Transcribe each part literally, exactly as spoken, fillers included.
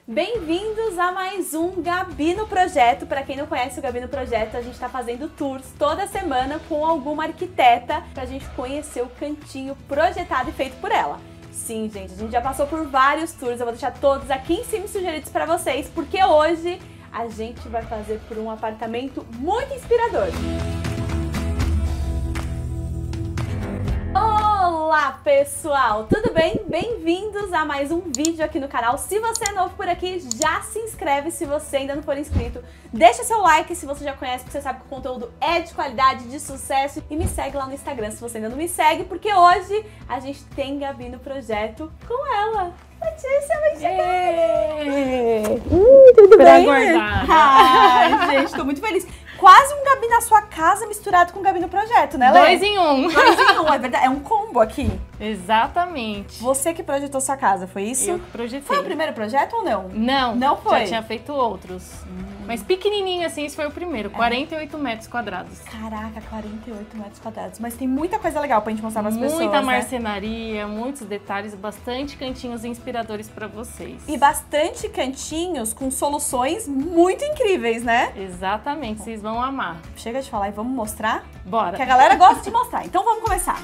Bem-vindos a mais um Gabi no Projeto. Para quem não conhece o Gabi no Projeto, a gente está fazendo tours toda semana com alguma arquiteta para a gente conhecer o cantinho projetado e feito por ela. Sim, gente, a gente já passou por vários tours, eu vou deixar todos aqui em cima sugeridos para vocês, porque hoje a gente vai fazer por um apartamento muito inspirador. Olá pessoal, tudo bem? Bem-vindos a mais um vídeo aqui no canal. Se você é novo por aqui, já se inscreve se você ainda não for inscrito. Deixa seu like se você já conhece, porque você sabe que o conteúdo é de qualidade, de sucesso. E me segue lá no Instagram se você ainda não me segue, porque hoje a gente tem Gabi no Projeto com ela. Letícia, vem chegar! Uh, tudo pra bem? Aguardar. Ai, gente, tô muito feliz. Quase um Gabi na sua casa misturado com o Gabi no Projeto, né, Lê? Dois em um. Dois em um, é verdade. É um combo aqui. Exatamente. Você que projetou sua casa, foi isso? Eu que projetei. Foi o primeiro projeto ou não? Não, Não foi? Já tinha feito outros. Hum. Mas pequenininho assim, esse foi o primeiro. É. quarenta e oito metros quadrados. Caraca, quarenta e oito metros quadrados. Mas tem muita coisa legal pra gente mostrar pras Muita pessoas, Muita né? marcenaria, muitos detalhes, bastante cantinhos inspiradores pra vocês. E bastante cantinhos com soluções muito incríveis, né? Exatamente, vocês vão amar. Chega de falar e vamos mostrar? Bora. Que a galera gosta de mostrar. Então vamos começar.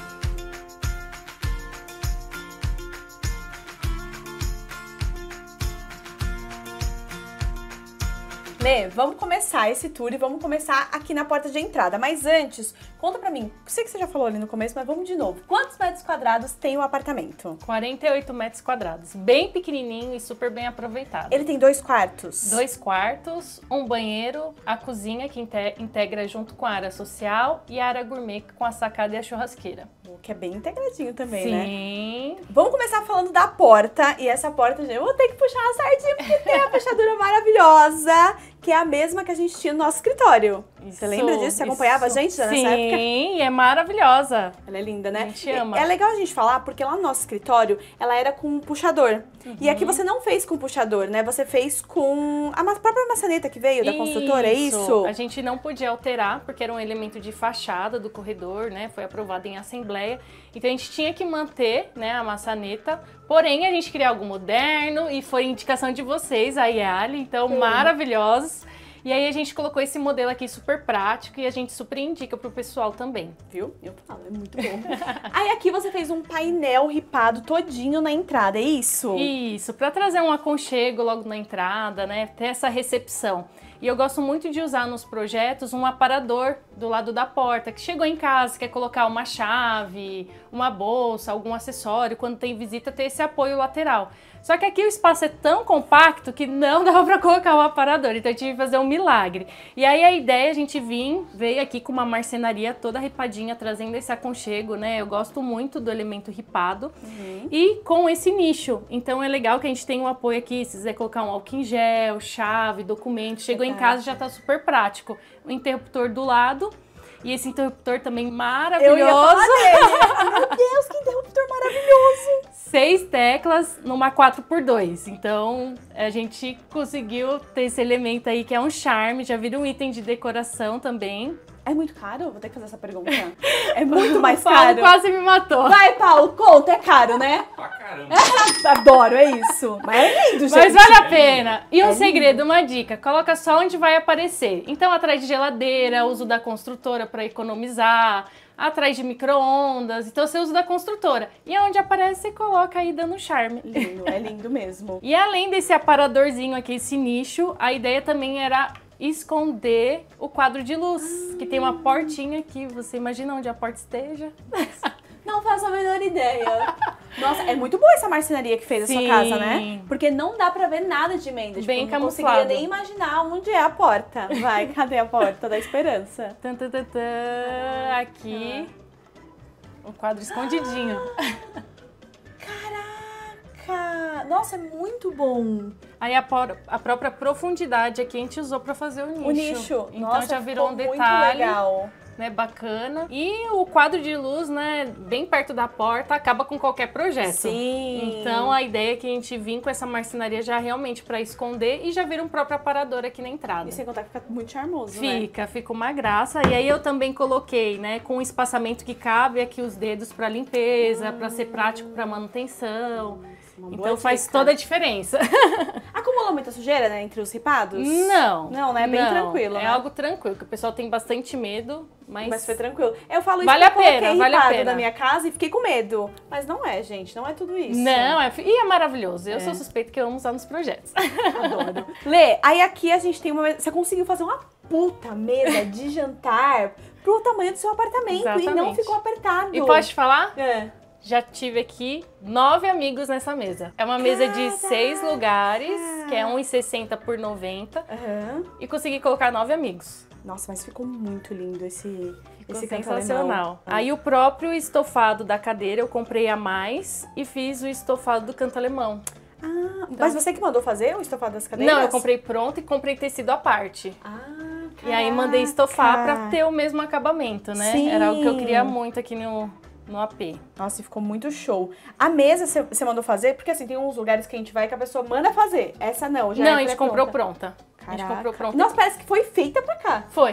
Lê, vamos começar esse tour e vamos começar aqui na porta de entrada. Mas antes, conta pra mim, sei que você já falou ali no começo, mas vamos de novo. Quantos metros quadrados tem o apartamento? quarenta e oito metros quadrados, bem pequenininho e super bem aproveitado. Ele tem dois quartos? Dois quartos, um banheiro, a cozinha que integra junto com a área social e a área gourmet com a sacada e a churrasqueira. Que é bem integradinho também, Sim. né? Sim. Vamos começar falando da porta. E essa porta, gente, eu vou ter que puxar uma sardinha porque tem a fechadura maravilhosa, que é a mesma que a gente tinha no nosso escritório. Isso, você lembra disso? Você acompanhava isso. a gente já nessa Sim, época? Sim, é maravilhosa. Ela é linda, né? A gente ama. É legal a gente falar, porque lá no nosso escritório, ela era com puxador. Uhum. E aqui você não fez com puxador, né? Você fez com a própria maçaneta que veio da isso. construtora, é isso? A gente não podia alterar, porque era um elemento de fachada do corredor, né? Foi aprovado em assembleia. Então a gente tinha que manter, né, a maçaneta. Porém, a gente queria algo moderno e foi indicação de vocês, a Yali. Então, Sim. maravilhosos. E aí a gente colocou esse modelo aqui super prático e a gente super indica pro pessoal também. Viu? Eu falo, é muito bom. Aí aqui você fez um painel ripado todinho na entrada, é isso? Isso, pra trazer um aconchego logo na entrada, né? Ter essa recepção. E eu gosto muito de usar nos projetos um aparador do lado da porta, que chegou em casa, quer colocar uma chave, uma bolsa, algum acessório, quando tem visita ter esse apoio lateral. Só que aqui o espaço é tão compacto que não dava para colocar um aparador, então eu tive que fazer um milagre. E aí a ideia, a gente vim, veio aqui com uma marcenaria toda ripadinha, trazendo esse aconchego, né? Eu gosto muito do elemento ripado uhum. e com esse nicho. Então é legal que a gente tem um apoio aqui, se quiser colocar um álcool em gel, chave, documento, chegou em casa já tá super prático. O interruptor do lado. E esse interruptor também maravilhoso. Eu ia falar dele. Meu Deus, que interruptor maravilhoso. Seis teclas numa quatro por dois. Então, a gente conseguiu ter esse elemento aí que é um charme. Já vira um item de decoração também. É muito caro? Vou ter que fazer essa pergunta. É muito mais o Paulo caro. Quase me matou. Vai, Paulo, conta. É caro, né? Pra caramba. Adoro, é isso. Mas é lindo, gente. Mas vale a pena. E um é segredo, lindo. uma dica. Coloca só onde vai aparecer. Então, atrás de geladeira, uso da construtora para economizar. Atrás de micro-ondas, então você usa da construtora. E onde aparece, você coloca aí dando charme. Lindo, é lindo mesmo. E além desse aparadorzinho aqui, esse nicho, a ideia também era esconder o quadro de luz, ah. que tem uma portinha aqui. Você imagina onde a porta esteja? Não faço a menor ideia. Nossa, é muito boa essa marcenaria que fez Sim. a sua casa, né? Porque não dá pra ver nada de emenda. Bem tipo, não camuflado. conseguia nem imaginar onde é a porta. Vai, cadê a porta da esperança? Tan, tan, tan, tan. Aqui, um quadro escondidinho. Caraca! Nossa, é muito bom. Aí a, por, a própria profundidade aqui a gente usou pra fazer o nicho. O nicho. Então Nossa, já virou um detalhe. Muito legal. Né, bacana. E o quadro de luz, né, bem perto da porta, acaba com qualquer projeto. Sim. Então a ideia é que a gente vim com essa marcenaria já realmente para esconder e já vira um próprio aparador aqui na entrada. E sem contar que fica muito charmoso, Fica, né? fica uma graça. E aí eu também coloquei, né, com um espaçamento que cabe aqui os dedos para limpeza, hum. para ser prático para manutenção. Uma então faz dica. toda a diferença. Acumula muita sujeira, né, entre os ripados? Não. Não, né? É bem não. tranquilo, É né? algo tranquilo, que o pessoal tem bastante medo, mas... Mas foi tranquilo. Eu falo isso Vale porque a eu pena, coloquei vale a ripado pena. na minha casa e fiquei com medo. Mas não é, gente. Não é tudo isso. Não, é, e é maravilhoso. Eu É. sou suspeita que eu amo usar nos projetos. Adoro. Lê, aí aqui a gente tem uma... Você conseguiu fazer uma puta mesa de jantar pro tamanho do seu apartamento. Exatamente. E não ficou apertado. E pode falar? É. Já tive aqui nove amigos nessa mesa. É uma mesa de seis lugares, que é um e sessenta por noventa. Aham. E consegui colocar nove amigos. Nossa, mas ficou muito lindo esse, Ficou esse canto sensacional. alemão. Aí o próprio estofado da cadeira eu comprei a mais e fiz o estofado do canto alemão. Ah, mas você que mandou fazer o estofado das cadeiras? Não, eu comprei pronto e comprei tecido à parte. Ah, E aí mandei estofar caraca. pra ter o mesmo acabamento, né? Sim. Era algo que eu queria muito aqui no, no A P. Nossa, e ficou muito show. A mesa você- você mandou fazer? Porque assim, tem uns lugares que a gente vai que a pessoa manda fazer. Essa não, já Não, é a gente pré-pronta. comprou pronta. A gente Caraca. comprou pronta. Nossa, parece que foi feita pra cá. Foi.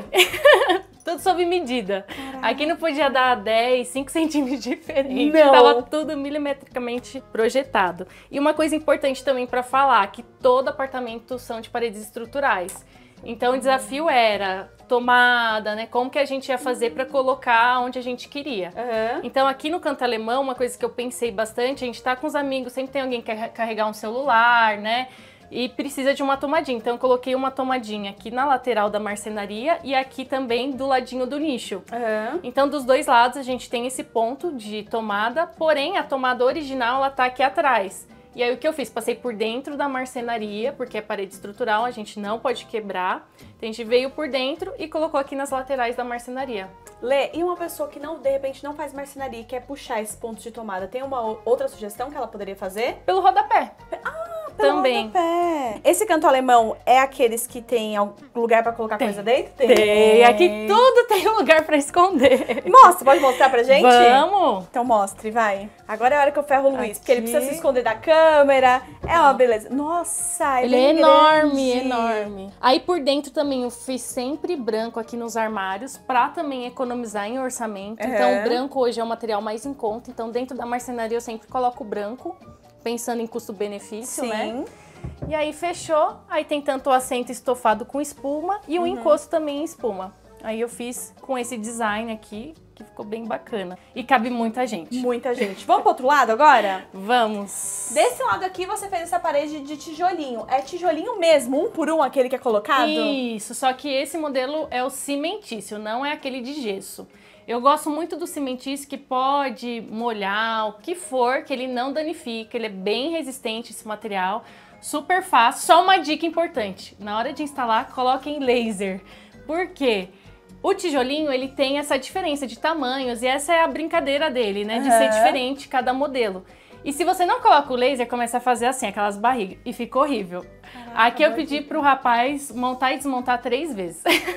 Tudo sob medida. Caraca. Aqui não podia dar dez, cinco centímetros diferente. Não. Tava tudo milimetricamente projetado. E uma coisa importante também pra falar, que todo apartamento são de paredes estruturais. Então o desafio era tomada, né? Como que a gente ia fazer pra colocar onde a gente queria. Aham. Então aqui no canto alemão, uma coisa que eu pensei bastante, a gente tá com os amigos, sempre tem alguém que quer carregar um celular, né? E precisa de uma tomadinha. Então eu coloquei uma tomadinha aqui na lateral da marcenaria e aqui também do ladinho do nicho. Aham. Então dos dois lados a gente tem esse ponto de tomada, porém a tomada original ela tá aqui atrás. E aí o que eu fiz? Passei por dentro da marcenaria, porque é parede estrutural, a gente não pode quebrar. Então a gente veio por dentro e colocou aqui nas laterais da marcenaria. Lê, e uma pessoa que não, de repente, não faz marcenaria e quer puxar esses pontos de tomada, tem uma o- outra sugestão que ela poderia fazer? Pelo rodapé. Pelo Também. rodapé. Esse canto alemão é aqueles que tem algum lugar pra colocar Tem. coisa dentro? Tem, aqui tudo tem lugar pra esconder. Mostra, pode mostrar pra gente? Vamos! Então mostre, vai. Agora é a hora que eu ferro o Luiz, porque ele Aqui. precisa se esconder da câmera. É uma beleza. Nossa, Ele é bem enorme, grande. enorme. Aí por dentro também eu fiz sempre branco aqui nos armários pra também economizar em orçamento. Uhum. Então o branco hoje é o material mais em conta. Então dentro da marcenaria eu sempre coloco o branco, pensando em custo-benefício, né? Sim. E aí fechou. Aí tem tanto o assento estofado com espuma e o encosto também em espuma. Aí eu fiz com esse design aqui, que ficou bem bacana. E cabe muita gente. Muita gente. Vamos pro outro lado agora? Vamos! Desse lado aqui você fez essa parede de tijolinho. É tijolinho mesmo, um por um, aquele que é colocado? Isso, só que esse modelo é o cimentício, não é aquele de gesso. Eu gosto muito do cimentício que pode molhar, o que for, que ele não danifica, ele é bem resistente esse material, super fácil. Só uma dica importante, na hora de instalar, coloquem laser. Por quê? O tijolinho, ele tem essa diferença de tamanhos e essa é a brincadeira dele, né? De ser Aham. diferente cada modelo. E se você não coloca o laser, começa a fazer assim, aquelas barrigas, e fica horrível. Aqui eu pedi pro rapaz montar e desmontar três vezes.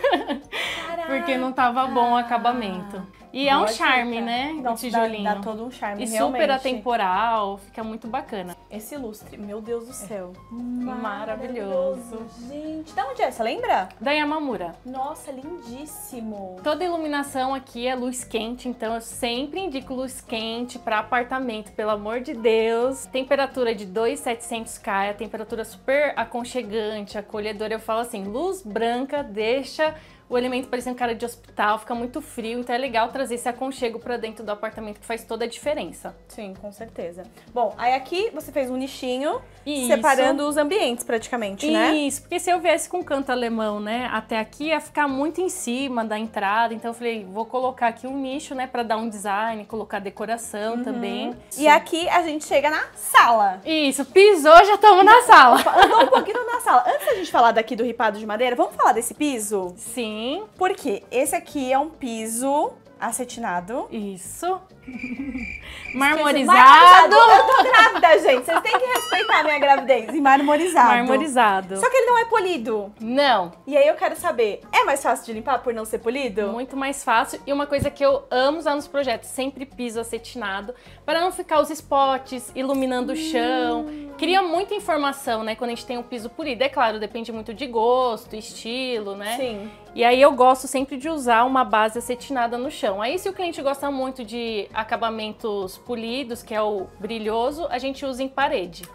Porque não tava bom o acabamento. E é um Boa charme, dica. né? O Nossa, tijolinho. Dá, dá todo um charme, E realmente. super atemporal, fica muito bacana. Esse lustre, meu Deus do céu. Maravilhoso. Gente, da onde é? Você lembra? Da Yamamura. Nossa, lindíssimo. Toda iluminação aqui é luz quente, então eu sempre indico luz quente para apartamento, pelo amor de Deus. Temperatura de dois mil e setecentos Kelvin, a temperatura super aconchegante, acolhedora. Eu falo assim, luz branca deixa o elemento parecendo cara de hospital, fica muito frio, então é legal trazer esse aconchego para dentro do apartamento que faz toda a diferença. Sim, com certeza. Bom, aí aqui você fez um nichinho, Isso. separando os ambientes praticamente, né? Isso, porque se eu viesse com canto alemão, né, até aqui ia ficar muito em cima da entrada, então eu falei, vou colocar aqui um nicho, né, para dar um design, colocar decoração também. E aqui a gente chega na sala. Isso, pisou, já estamos na sala. Andou um pouquinho na sala. Antes da gente falar daqui do ripado de madeira, vamos falar desse piso? Sim, Porque esse aqui é um piso acetinado. isso. Marmorizado. Marmorizado. Eu tô grávida, gente. Vocês têm que respeitar a minha gravidez. E marmorizado. Marmorizado. Só que ele não é polido. Não, E aí eu quero saber, é mais fácil de limpar por não ser polido? muito mais fácil. E uma coisa que eu amo usar nos projetos, sempre piso acetinado, para não ficar os spots iluminando o chão. Cria muita informação, né, quando a gente tem um piso polido. É claro, depende muito de gosto, estilo, né? Sim. E aí eu gosto sempre de usar uma base acetinada no chão. Aí se o cliente gosta muito de acabamentos polidos, que é o brilhoso, a gente usa em parede. Ah,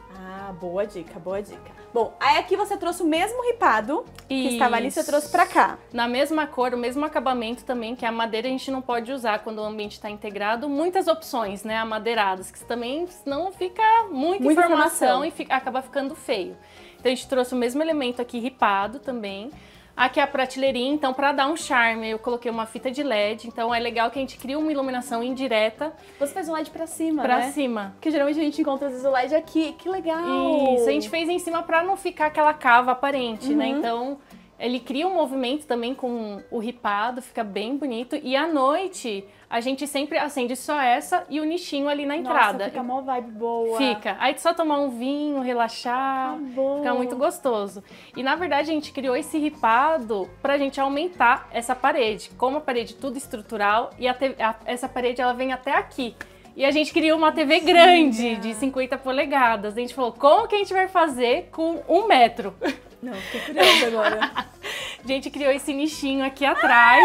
Ah, boa dica, boa dica. Bom, aí aqui você trouxe o mesmo ripado que Isso. estava ali, você trouxe pra cá. Na mesma cor, o mesmo acabamento também, que a madeira a gente não pode usar quando o ambiente está integrado. Muitas opções, né, amadeiradas, que também não fica muita, Muita informação, informação. e fica, acaba ficando feio. Então a gente trouxe o mesmo elemento aqui ripado também. Aqui é a prateleirinha, então para dar um charme eu coloquei uma fita de L E D, então é legal que a gente cria uma iluminação indireta. Você fez um L E D pra cima, Pra né? cima. Porque geralmente a gente encontra às vezes o L E D aqui. Que legal! Isso, a gente fez em cima para não ficar aquela cava aparente, Uhum. né? Então ele cria um movimento também com o ripado, fica bem bonito. E à noite a gente sempre acende só essa e o nichinho ali na entrada. Nossa, fica mó vibe boa. Fica. Aí só tomar um vinho, relaxar, Acabou. fica muito gostoso. E na verdade a gente criou esse ripado pra gente aumentar essa parede. Como a parede tudo estrutural e a te- a- essa parede ela vem até aqui. E a gente criou uma T V grande de cinquenta polegadas. A gente falou, como que a gente vai fazer com um metro? Não, fiquei curiosa agora. A gente criou esse nichinho aqui atrás.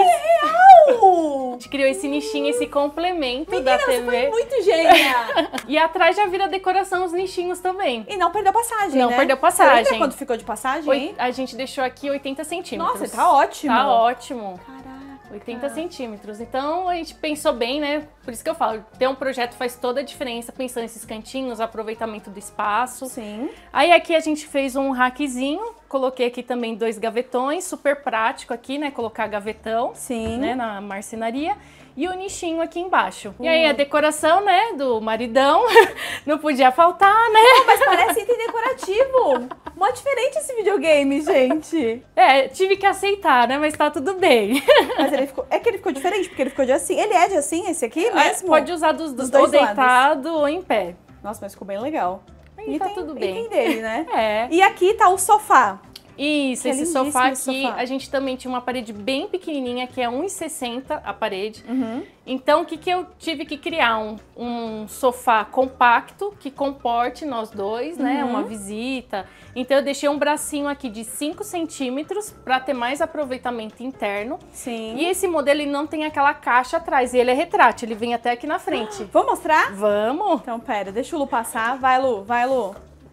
A Real! gente criou esse nichinho, esse complemento Menina, da você foi T V. muito gênia! E atrás já vira decoração os nichinhos também. E não perdeu passagem, Não né? perdeu Você passagem. lembra quanto ficou de passagem, Oi- hein? A gente deixou aqui oitenta centímetros. Nossa, tá ótimo. Tá ótimo. Caraca. oitenta centímetros. Então a gente pensou bem, né? Por isso que eu falo, ter um projeto faz toda a diferença, pensando nesses cantinhos, aproveitamento do espaço. Sim. Aí aqui a gente fez um rackzinho, coloquei aqui também dois gavetões, super prático aqui, né? Colocar gavetão, Sim. né? Na marcenaria. E o nichinho aqui embaixo. E aí a decoração, né? Do maridão, não podia faltar, né? Mas parece item decorativo. Mó diferente esse videogame, gente. É, tive que aceitar, né? Mas tá tudo bem. Mas ele ficou... É que ele ficou diferente, porque ele ficou de assim. Ele é de assim, esse aqui mesmo? Pode usar dos, Dos dos dois ou deitado ou em pé. Nossa, mas ficou bem legal. Aí tá tudo bem. Item dele, né? É. E aqui tá o sofá. Isso, Que é esse lindíssimo sofá esse aqui, sofá. a gente também tinha uma parede bem pequenininha, que é um e sessenta a parede. Uhum. Então, o que, que eu tive que criar? Um, um sofá compacto, que comporte nós dois, né? Uhum. Uma visita. Então, eu deixei um bracinho aqui de cinco centímetros para ter mais aproveitamento interno. Sim. E esse modelo, ele não tem aquela caixa atrás, e ele é retrátil, ele vem até aqui na frente. Vou mostrar? Vamos! Então, pera, deixa o Lu passar. Vai, Lu, vai, Lu.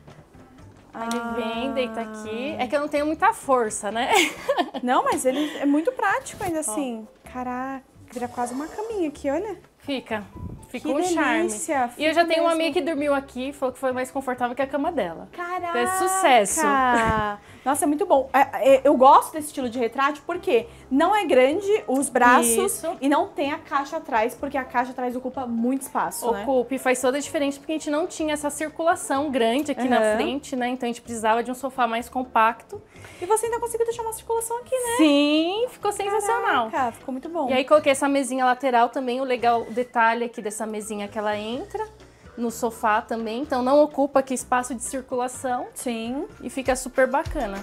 Aí ele vem, deita aqui. É que eu não tenho muita força, né? Não, mas ele é muito prático ainda assim. Caraca, vira quase uma caminha aqui, olha. Fica. Fica Que um charme. delícia, E eu já fica tenho uma mesmo. amiga que dormiu aqui e falou que foi mais confortável que a cama dela. Caraca! É sucesso. Nossa, é muito bom. É, é, Eu gosto desse estilo de retrátil porque não é grande os braços Isso. e não tem a caixa atrás, porque a caixa atrás ocupa muito espaço, né? Ocupa e faz toda a diferença porque a gente não tinha essa circulação grande aqui na Aham. frente, né? Então a gente precisava de um sofá mais compacto. E você ainda conseguiu deixar uma circulação aqui, né? Sim, ficou sensacional. Caraca, ficou muito bom. E aí coloquei essa mesinha lateral também, o legal, o detalhe aqui dessa mesinha é que ela entra no sofá também, então não ocupa aqui espaço de circulação Sim. e fica super bacana.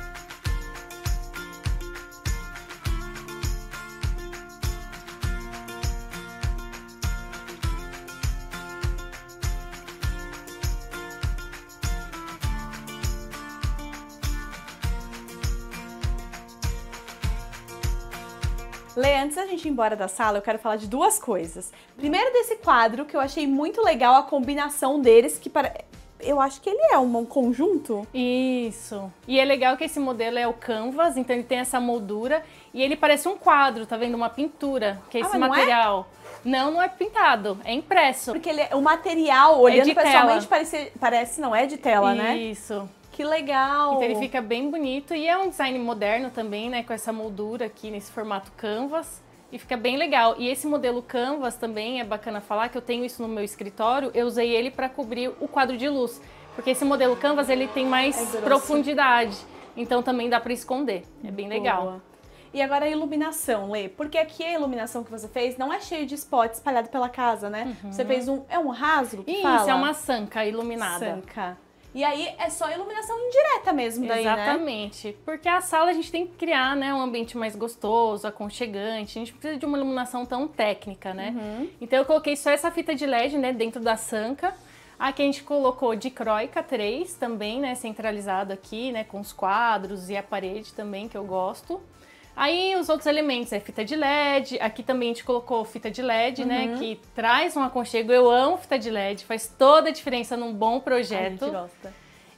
Lê, antes da gente ir embora da sala, eu quero falar de duas coisas. Primeiro desse quadro, que eu achei muito legal a combinação deles, que para... eu acho que ele é um conjunto. Isso. E é legal que esse modelo é o canvas, então ele tem essa moldura e ele parece um quadro, tá vendo? Uma pintura, que é Ah, esse mas não é? material. Não, não é pintado, é impresso. Porque ele é, o material, olhando de pessoalmente, tela. parece, parece, não é de tela, né? Isso. Que legal! Então ele fica bem bonito e é um design moderno também, né? Com essa moldura aqui nesse formato canvas. E fica bem legal. E esse modelo canvas também é bacana falar que eu tenho isso no meu escritório. Eu usei ele para cobrir o quadro de luz. Porque esse modelo canvas ele tem mais É grosso. profundidade. Então também dá para esconder. É bem legal. Boa. E agora a iluminação, Lê. Porque aqui a iluminação que você fez não é cheio de spot espalhado pela casa, né? Você fez um... É um rasgo que Isso, fala? é uma sanca iluminada. Sanca. E aí é só iluminação indireta mesmo daí, né? Exatamente. Porque a sala a gente tem que criar, né, um ambiente mais gostoso, aconchegante. A gente precisa de uma iluminação tão técnica, né? Uhum. Então eu coloquei só essa fita de L E D, né, dentro da sanca. Aqui a gente colocou dicróica três também, né, centralizado aqui, né, com os quadros e a parede também, que eu gosto. Aí os outros elementos é fita de L E D, aqui também a gente colocou fita de L E D, Uhum. né, que traz um aconchego. Eu amo fita de L E D, faz toda a diferença num bom A projeto. gente gosta.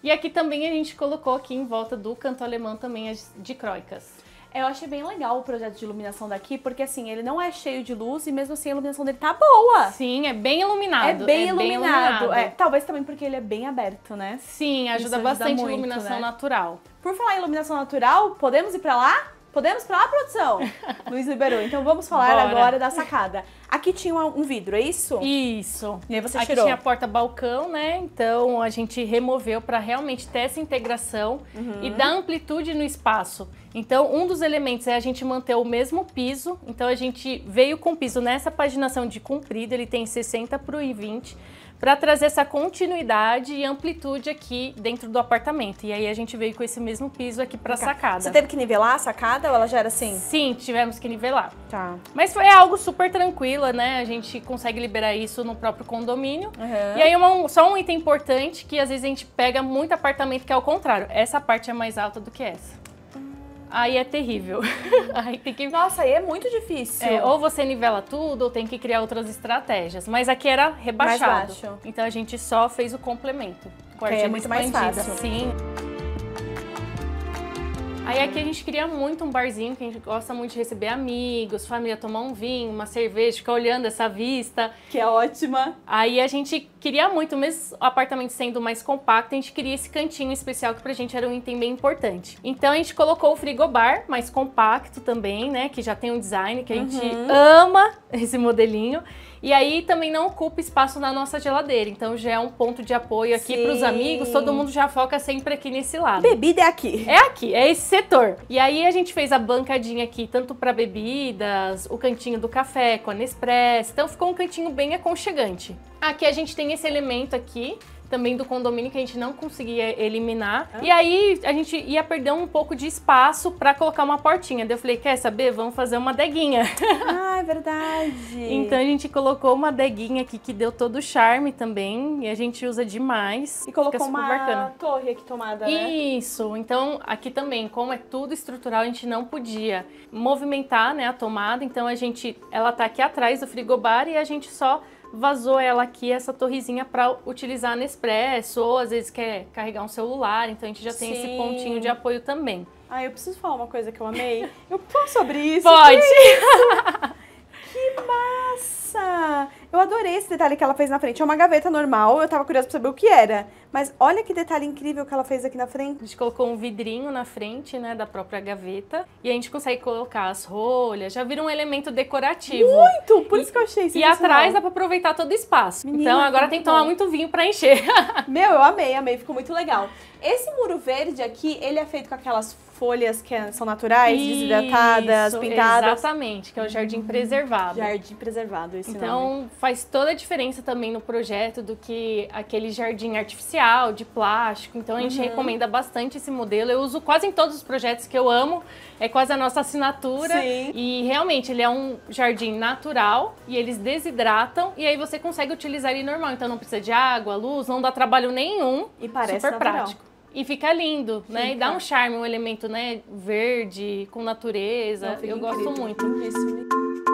E aqui também a gente colocou aqui em volta do canto alemão também as dicróicas. Eu achei bem legal o projeto de iluminação daqui, porque assim, ele não é cheio de luz e mesmo assim a iluminação dele tá boa. Sim, é bem iluminado. É bem é iluminado. Bem iluminado. É, talvez também porque ele é bem aberto, né? Sim, ajuda, ajuda bastante muito, a iluminação né? natural. Por falar em iluminação natural, podemos ir pra lá? Podemos pra lá, produção? Luiz liberou. Então vamos falar Bora. agora da sacada. Aqui tinha um vidro, é isso? Isso. E aí você Aqui tirou. tinha a porta-balcão, né? Então a gente removeu para realmente ter essa integração Uhum. e dar amplitude no espaço. Então um dos elementos é a gente manter o mesmo piso. Então a gente veio com o piso nessa paginação de comprido, ele tem sessenta por um e vinte, para trazer essa continuidade e amplitude aqui dentro do apartamento. E aí a gente veio com esse mesmo piso aqui para a sacada. Você teve que nivelar a sacada ou ela já era assim? Sim, tivemos que nivelar. Tá. Mas foi algo super tranquilo, né? A gente consegue liberar isso no próprio condomínio. Uhum. E aí, uma, só um item importante, que às vezes a gente pega muito apartamento que é o contrário. Essa parte é mais alta do que essa. Aí é terrível. Aí tem que... Nossa, aí é muito difícil. É, ou você nivela tudo, ou tem que criar outras estratégias. Mas aqui era rebaixado. Mais baixo. Então a gente só fez o complemento. Com a Que aí é artigo muito mais expandido. fácil. Sim. Aí aqui a gente queria muito um barzinho, que a gente gosta muito de receber amigos, família, tomar um vinho, uma cerveja, ficar olhando essa vista. Que é ótima. Aí a gente queria muito, mesmo o apartamento sendo mais compacto, a gente queria esse cantinho especial que pra gente era um item bem importante. Então a gente colocou o frigobar, mais compacto também, né, que já tem um design que a gente Uhum. ama esse modelinho. E aí também não ocupa espaço na nossa geladeira, então já é um ponto de apoio aqui para os Sim. amigos, todo mundo já foca sempre aqui nesse lado. Bebida é aqui. É aqui, é esse setor. E aí a gente fez a bancadinha aqui, tanto para bebidas, o cantinho do café com a Nespresso, então ficou um cantinho bem aconchegante. Aqui a gente tem esse elemento aqui, também do condomínio, que a gente não conseguia eliminar. Ah. E aí a gente ia perder um pouco de espaço para colocar uma portinha. Daí eu falei, quer saber? Vamos fazer uma adeguinha. Ah, é verdade. Então a gente colocou uma adeguinha aqui que deu todo o charme também. E a gente usa demais. E colocou Fica super uma bacana. torre aqui tomada, né? Isso. Então aqui também, como é tudo estrutural, a gente não podia movimentar, né, a tomada. Então a gente, ela tá aqui atrás do frigobar e a gente só vazou ela aqui, essa torrezinha, para utilizar a Nespresso, ou às vezes quer carregar um celular, então a gente já tem Sim. esse pontinho de apoio também. Ah, eu preciso falar uma coisa que eu amei. Eu posso sobre isso? Pode! Que massa! Eu adorei esse detalhe que ela fez na frente. É uma gaveta normal, eu tava curiosa pra saber o que era. Mas olha que detalhe incrível que ela fez aqui na frente. A gente colocou um vidrinho na frente, né, da própria gaveta. E a gente consegue colocar as rolhas, já vira um elemento decorativo. Muito! Por isso que eu achei E sensacional. atrás dá pra aproveitar todo o espaço. Menina, então agora que tem que bom. tomar muito vinho pra encher. Meu, eu amei, amei. Ficou muito legal. Esse muro verde aqui, ele é feito com aquelas folhas que são naturais, desidratadas, Isso, pintadas. Exatamente, que é o jardim preservado. Jardim preservado, esse nome. Então faz toda a diferença também no projeto do que aquele jardim artificial de plástico. Então a gente Uhum. recomenda bastante esse modelo. Eu uso quase em todos os projetos que eu amo. É quase a nossa assinatura. Sim. E realmente ele é um jardim natural e eles desidratam e aí você consegue utilizar ele normal. Então não precisa de água, luz, não dá trabalho nenhum. E parece super natural. prático. E fica lindo, né? Fica. E dá um charme, um elemento, né, verde, com natureza. Não, fica eu gosto incrível. muito. Lindíssimo.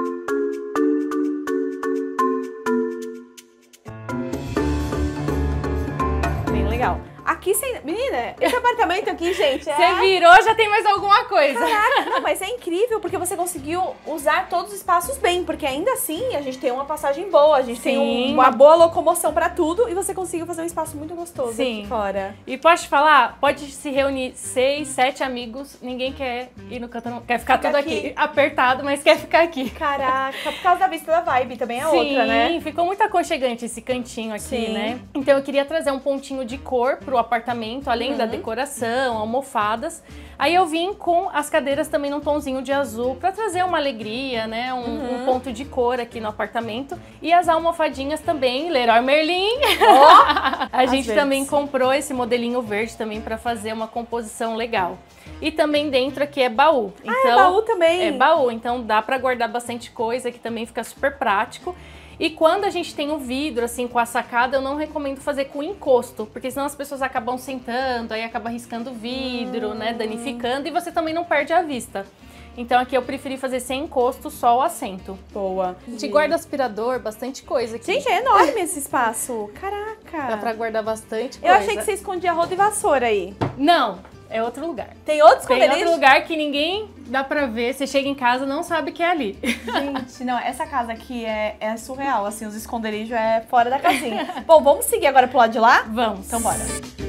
Bem legal. Aqui, sem... menina, esse apartamento aqui, gente, é... Você virou, já tem mais alguma coisa. Caraca, não, mas é incrível porque você conseguiu usar todos os espaços bem, porque ainda assim a gente tem uma passagem boa, a gente tem Sim. um- uma boa locomoção pra tudo e você conseguiu fazer um espaço muito gostoso Sim. aqui fora. E posso te falar, pode se reunir seis, sete amigos, ninguém quer ir no canto, não. Quer ficar Fica tudo aqui. aqui. apertado, mas quer ficar aqui. Caraca, por causa da vista da vibe também é Sim, outra, né? ficou muito aconchegante esse cantinho aqui, Sim. né? Então eu queria trazer um pontinho de cor pro apartamento, além Uhum. da decoração, almofadas. Aí eu vim com as cadeiras também num tomzinho de azul pra trazer uma alegria, né? Um, Uhum. um ponto de cor aqui no apartamento. E as almofadinhas também, Leroy Merlin. Ó, A as gente verdes. também comprou esse modelinho verde também pra fazer uma composição legal. E também dentro aqui é baú. Então, é baú também. É baú, então dá pra guardar bastante coisa, que também fica super prático. E quando a gente tem o vidro, assim, com a sacada, eu não recomendo fazer com encosto, porque senão as pessoas acabam sentando, aí acaba riscando o vidro, Hum. né, danificando, e você também não perde a vista. Então aqui eu preferi fazer sem encosto, só o assento. Boa. A gente guarda aspirador, bastante coisa aqui. Gente, é enorme esse espaço. Caraca. Dá pra guardar bastante Eu coisa. achei que você escondia roda e vassoura aí. Não, é outro lugar. Tem outros Tem esconderijos? outro lugar que ninguém dá pra ver. Você chega em casa e não sabe que é ali. Gente, não, essa casa aqui é, é surreal, assim, os esconderijos é fora da casinha. Bom, vamos seguir agora pro lado de lá? Vamos. Então bora.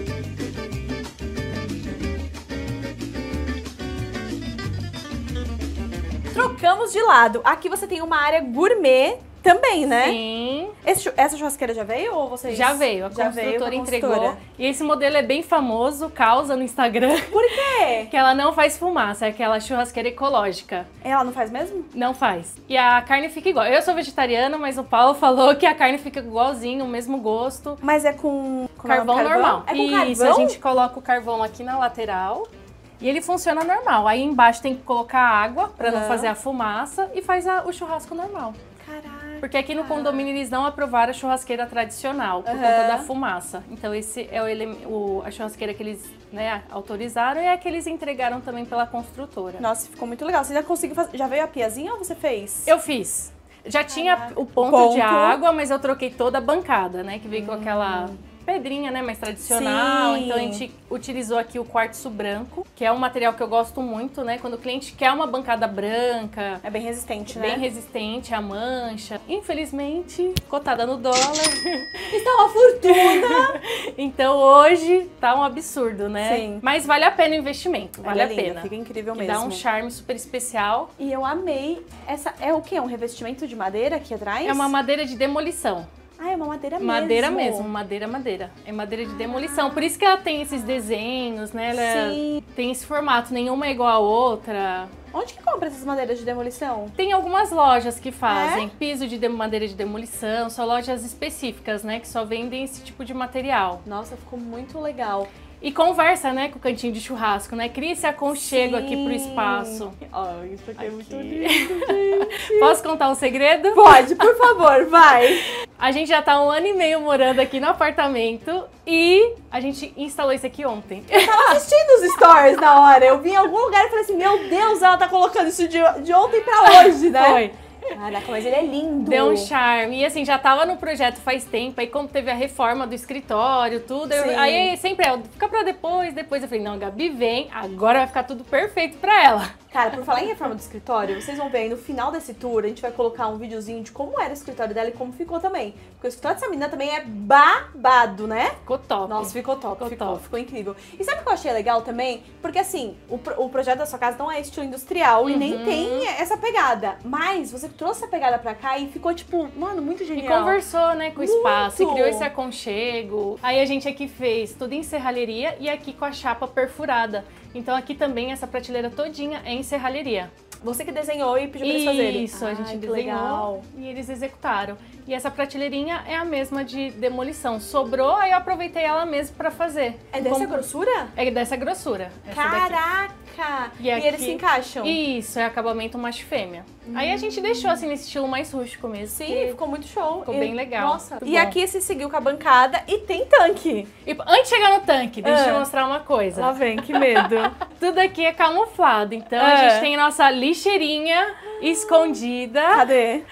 Trocamos de lado. Aqui você tem uma área gourmet também, né? Sim. Esse chu- essa churrasqueira já veio ou vocês... Já veio, a já veio com construtora a entregou. construtora. E esse modelo é bem famoso, causa no Instagram, Por quê? que ela não faz fumaça, é aquela churrasqueira ecológica. Ela não faz mesmo? Não faz. E a carne fica igual. Eu sou vegetariana, mas o Paulo falou que a carne fica igualzinho, o mesmo gosto. Mas é com... como é o Carvão, nome? normal. É com Isso, carvão? a gente coloca o carvão aqui na lateral e ele funciona normal. Aí embaixo tem que colocar água pra não Aham. fazer a fumaça e faz a- o churrasco normal. Caraca. Porque aqui no condomínio eles não aprovaram a churrasqueira tradicional por Aham. conta da fumaça. Então esse é o, elem- o- a churrasqueira que eles, né, autorizaram e é a que eles entregaram também pela construtora. Nossa, ficou muito legal. Você já conseguiu fazer... Já veio a piazinha ou você fez? Eu fiz. Já tinha Caraca. o ponto, Ponto. de água, mas eu troquei toda a bancada, né? Que veio com aquela pedrinha, né? Mais tradicional. Sim. Então a gente utilizou aqui o quartzo branco, que é um material que eu gosto muito, né? Quando o cliente quer uma bancada branca, É bem resistente, né? bem resistente à mancha. Infelizmente, cotada no dólar. Está uma fortuna! Então hoje tá um absurdo, né? Sim. Mas vale a pena o investimento, vale Ela a é linda, pena. fica incrível Que mesmo. dá um charme super especial. E eu amei essa... É o quê? Um revestimento de madeira aqui atrás? É uma madeira de demolição. Ah, é uma madeira mesmo. Madeira mesmo, madeira, madeira. É madeira de demolição. Por isso que ela tem esses desenhos, né? Ela Sim. tem esse formato, nenhuma é igual a outra. Onde que compra essas madeiras de demolição? Tem algumas lojas que fazem É? piso de de- madeira de demolição, são lojas específicas, né? Que só vendem esse tipo de material. Nossa, ficou muito legal. E conversa, né, com o cantinho de churrasco, né? Cria esse aconchego aqui pro espaço. Oh, isso aqui, é Aqui. muito lindo, gente. Posso contar um segredo? Pode, por favor, vai. A gente já tá um ano e meio morando aqui no apartamento e a gente instalou isso aqui ontem. Eu tava assistindo os stories na hora. Eu vi em algum lugar e falei assim, meu Deus, ela tá colocando isso de, de ontem pra hoje, né? Foi. Caraca, mas ele é lindo. Deu um charme. E assim, já tava no projeto faz tempo. Aí como teve a reforma do escritório, tudo. eu- Sim. aí sempre é, fica pra depois, depois. Eu falei, não, a Gabi vem, agora vai ficar tudo perfeito pra ela. Cara, por falar em reforma do escritório, vocês vão ver aí no final desse tour, a gente vai colocar um videozinho de como era o escritório dela e como ficou também. Porque o escritório dessa menina também é babado, né? Ficou top. Nossa, ficou top, Ficou ficou, top. ficou incrível. E sabe o que eu achei legal também? Porque assim, o, pro- o projeto da sua casa não é estilo industrial e nem Uhum. tem essa pegada. Mas você trouxe a pegada pra cá e ficou, tipo, mano, muito E genial. conversou, né, com o Muito. espaço, e criou esse aconchego. Aí a gente aqui fez tudo em serralheria e aqui com a chapa perfurada. Então aqui também essa prateleira todinha é em serralheria. Você que desenhou e pediu pra eles fazerem. Isso, a Ai, gente que desenhou legal. e eles executaram. E essa prateleirinha é a mesma de demolição. Sobrou, aí eu aproveitei ela mesmo pra fazer. É dessa Como- grossura? É dessa grossura. Essa daqui. Caraca! E E, aqui- eles se encaixam? Isso, é acabamento macho e fêmea. Aí a gente deixou assim nesse estilo mais rústico mesmo. Sim, porque- ficou muito show. ficou E- bem legal. Nossa. Muito E bom. aqui se seguiu com a bancada e tem tanque. E antes de chegar no tanque, deixa Ah. eu mostrar uma coisa. Lá vem, que medo. Tudo aqui é camuflado. Então a Ah. gente tem nossa lixeirinha escondida Cadê?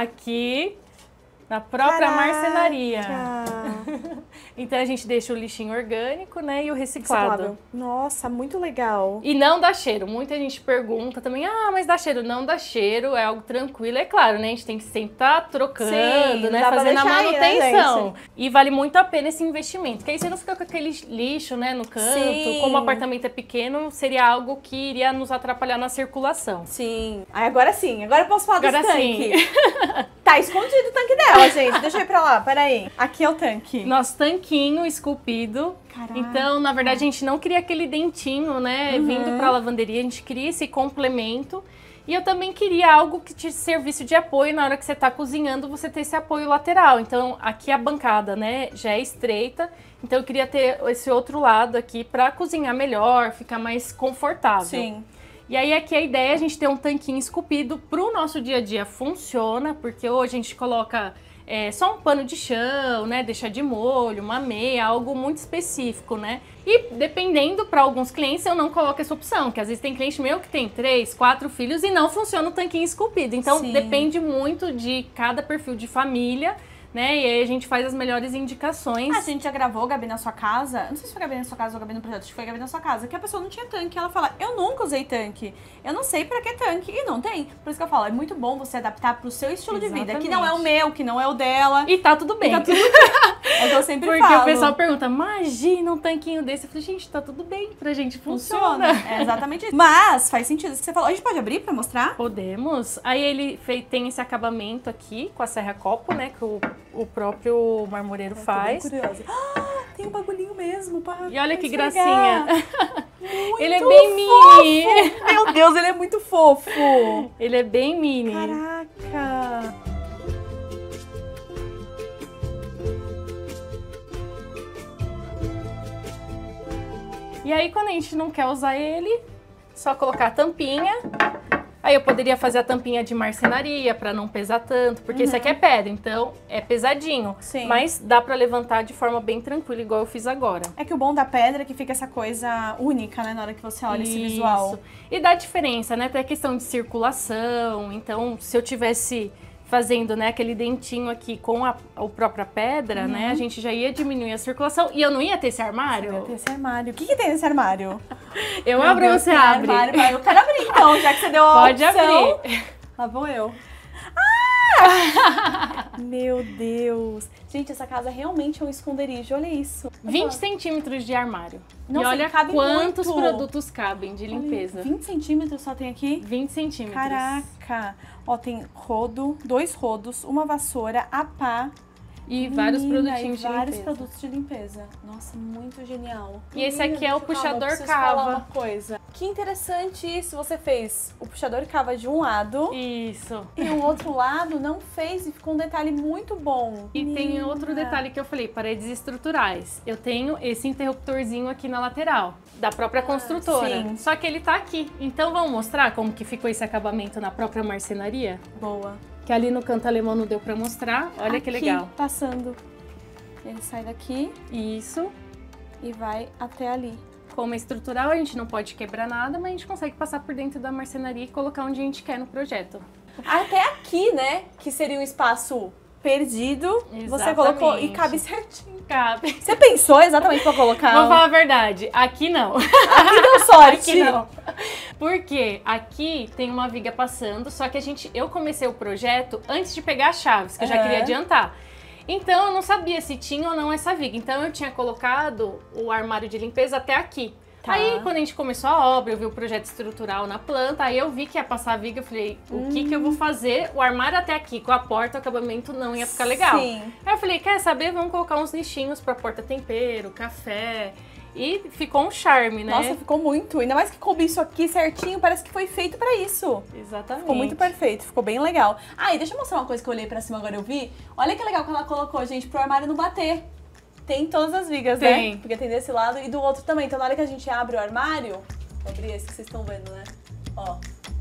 aqui na própria Caraca. marcenaria. Então a gente deixa o lixinho orgânico, né, e o reciclado. Reciclável. Nossa, muito legal. E não dá cheiro. Muita gente pergunta também, ah, mas dá cheiro. Não dá cheiro, é algo tranquilo. É claro, né? A gente tem que sempre estar trocando, Sim, não né? dá pra Fazendo a deixar aí, né, manutenção. E vale muito a pena esse investimento. Porque aí você não fica com aquele lixo, né, no canto. Sim. Como o apartamento é pequeno, seria algo que iria nos atrapalhar na circulação. Sim. Aí agora sim, agora eu posso falar Agora desse sim. tanque. Tá escondido o tanque dela, gente. Deixa eu ir pra lá, peraí. Aqui é o tanque. Nosso tanquinho esculpido. Caraca. Então, na verdade, a gente não queria aquele dentinho, né, Uhum. vindo pra lavanderia. A gente queria esse complemento. E eu também queria algo que te servisse de apoio na hora que você tá cozinhando, você ter esse apoio lateral. Então, aqui a bancada, né, já é estreita. Então, eu queria ter esse outro lado aqui pra cozinhar melhor, ficar mais confortável. Sim. E aí aqui a ideia é a gente ter um tanquinho esculpido pro nosso dia a dia. Funciona, porque hoje a gente coloca é, só um pano de chão, né? Deixar de molho, uma meia, algo muito específico, né? E dependendo, para alguns clientes, eu não coloco essa opção, que às vezes tem cliente meu que tem três, quatro filhos e não funciona o tanquinho esculpido. Então, Sim. depende muito de cada perfil de família, né? E aí a gente faz as melhores indicações. A gente já gravou, Gabi, na sua casa. Não sei se foi Gabi na sua casa ou Gabi no projeto, acho que foi Gabi na sua casa. Que a pessoa não tinha tanque. Ela fala, eu nunca usei tanque. Eu não sei pra que tanque. E não tem. Por isso que eu falo, é muito bom você adaptar pro seu estilo Exatamente. de vida. Que não é o meu, que não é o dela. E tá tudo bem. E tá tudo bem. É o que eu sempre Porque falo. o pessoal pergunta, imagina um tanquinho desse. Eu falei, gente, tá tudo bem, pra gente funciona. Funciona. É exatamente isso. Mas faz sentido isso que você falou. A gente pode abrir pra mostrar? Podemos. Aí ele fei- tem esse acabamento aqui com a serra copo, né? Que o, o próprio marmoreiro Eu tô faz. bem curiosa. Ah, tem um bagulhinho mesmo. Pra, E olha pra que esfregar. gracinha. Muito Ele é bem fofo. mini. Meu Deus, ele é muito fofo. Ele é bem mini. Caraca. E aí, quando a gente não quer usar ele, só colocar a tampinha. Aí eu poderia fazer a tampinha de marcenaria pra não pesar tanto, porque isso aqui é pedra, então é pesadinho. Sim. Mas dá pra levantar de forma bem tranquila, igual eu fiz agora. É que o bom da pedra é que fica essa coisa única, né? Na hora que você olha esse visual. Isso. E dá diferença, né? Tem a questão de circulação. Então, se eu tivesse fazendo, né, aquele dentinho aqui com a, a própria pedra, né? A gente já ia diminuir a circulação e eu não ia ter esse armário. Vai ter esse armário. O que, que tem nesse armário? Eu Meu abro ou Deus, você tem abre? armário, vai. Eu quero abrir então, já que você deu a Pode opção. abrir. Lá vou eu. Ah! Meu Deus. Gente, essa casa realmente é um esconderijo. Olha isso. vinte centímetros de armário. Nossa, e olha e cabe quantos muito. produtos cabem de limpeza. vinte centímetros só tem aqui? vinte centímetros. Caraca. Ó, tem rodo, dois rodos, uma vassoura, a pá. E vários Menina, produtinhos e de vários limpeza. produtos de limpeza. Nossa, muito genial. E esse aqui é o puxador eu preciso cava. falar uma coisa. Que interessante isso. Você fez o puxador cava de um lado Isso. e o outro lado não fez e ficou um detalhe muito bom. E tem Menina. outro detalhe que eu falei, paredes estruturais. Eu tenho esse interruptorzinho aqui na lateral, da própria construtora. sim. Só que ele tá aqui. Então vamos mostrar como que ficou esse acabamento na própria marcenaria? Boa. Que ali no canto alemão não deu pra mostrar. Olha Aqui, que legal. passando. Ele sai daqui Isso. e vai até ali. Como é estrutural, a gente não pode quebrar nada, mas a gente consegue passar por dentro da marcenaria e colocar onde a gente quer no projeto. Até aqui, né? Que seria um espaço perdido. Você Exatamente. colocou e cabe certinho. Cabe. Você pensou exatamente pra colocar? Vou falar a verdade, aqui não. Aqui deu sorte. Aqui não. Porque aqui tem uma viga passando, só que a gente, eu comecei o projeto antes de pegar as chaves, que eu já Aham. queria adiantar. Então eu não sabia se tinha ou não essa viga. Então eu tinha colocado o armário de limpeza até aqui. Tá. Aí quando a gente começou a obra, eu vi o projeto estrutural na planta, aí eu vi que ia passar a viga, eu falei, o que que eu vou fazer? O armário até aqui, com a porta, o acabamento não ia ficar legal. Sim. Aí eu falei, quer saber? Vamos colocar uns nichinhos pra porta tempero, café. E ficou um charme, né? Nossa, ficou muito. Ainda mais que coube isso aqui certinho, parece que foi feito pra isso. Exatamente. Ficou muito perfeito, ficou bem legal. Ah, e deixa eu mostrar uma coisa que eu olhei pra cima agora eu vi. Olha que legal que ela colocou, gente, pro armário não bater. Tem todas as vigas, Tem. né? Porque tem desse lado e do outro também. Então na hora que a gente abre o armário, vou abrir esse que vocês estão vendo, né? Ó.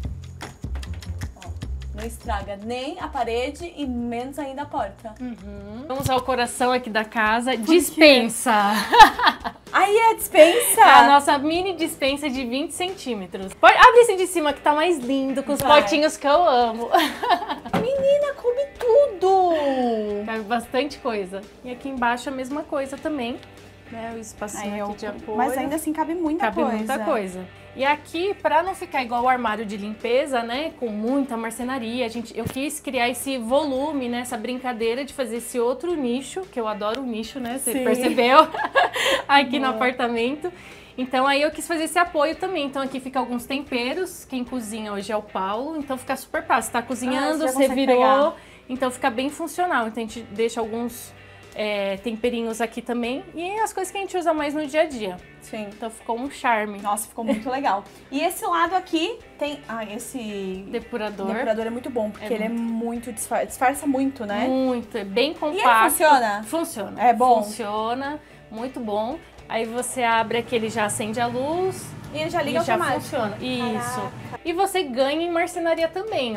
Ó. Não estraga nem a parede e menos ainda a porta. Uhum. Vamos ao coração aqui da casa, dispensa. Aí é a dispensa. É a nossa mini dispensa de vinte centímetros. Pode, abre esse de cima que tá mais lindo, com os Vai. potinhos que eu amo. Menina, coube tudo. Cabe bastante coisa. E aqui embaixo a mesma coisa também, né? O espacinho Aí aqui eu- de apoio. Mas ainda assim cabe muita Cabe coisa. muita coisa. E aqui, pra não ficar igual o armário de limpeza, né, com muita marcenaria, a gente, eu quis criar esse volume, né, essa brincadeira de fazer esse outro nicho, que eu adoro o nicho, né, você Sim. percebeu? Aqui no Boa. apartamento. Então aí eu quis fazer esse apoio também. Então aqui fica alguns temperos, quem cozinha hoje é o Paulo, então fica super fácil. Tá cozinhando, Ah, você já você consegue virou, pegar. então fica bem funcional. Então a gente deixa alguns é, temperinhos aqui também e as coisas que a gente usa mais no dia a dia. Sim. Então ficou um charme. Nossa, ficou muito legal. E esse lado aqui tem... Ah, esse Depurador. depurador é muito bom, porque É ele é muito... Disfarça, disfarça muito, né? Muito, é bem E ele compacto. funciona? Funciona. É bom? Funciona, muito bom. Aí você abre aqui, ele já acende a luz E ele já liga e já automático. funciona. Isso. Caraca. E você ganha em marcenaria também, ó.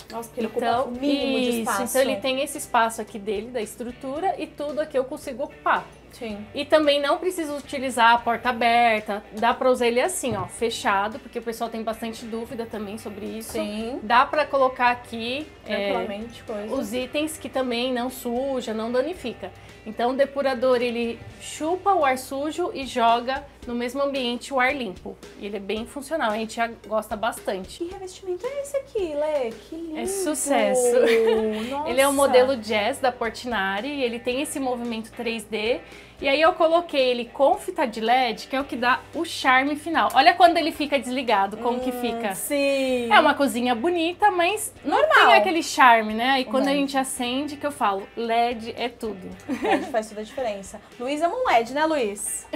Nossa, porque ele então, ocupa o mínimo isso, de espaço. Então ele tem esse espaço aqui dele, da estrutura, e tudo aqui eu consigo ocupar. Sim. E também não preciso utilizar a porta aberta, dá pra usar ele assim, ó, fechado, porque o pessoal tem bastante dúvida também sobre isso. Sim. Dá pra colocar aqui Tranquilamente, é, coisa. os itens que também não suja, não danifica. Então o depurador, ele chupa o ar sujo e joga no mesmo ambiente o ar limpo. E ele é bem funcional, a gente já gosta bastante. Que revestimento é esse aqui, Lê? Que lindo! É sucesso! Nossa. Ele é o modelo Jazz da Portinari e ele tem esse movimento três D. E aí eu coloquei ele com fita de L E D, que é o que dá o charme final. Olha quando ele fica desligado, como hum, que fica. Sim! É uma cozinha bonita, mas não normal. Tem aquele charme, né? E quando a gente acende, que eu falo, L E D é tudo. L E D faz toda a diferença. Luiz ama um L E D, né, Luiz?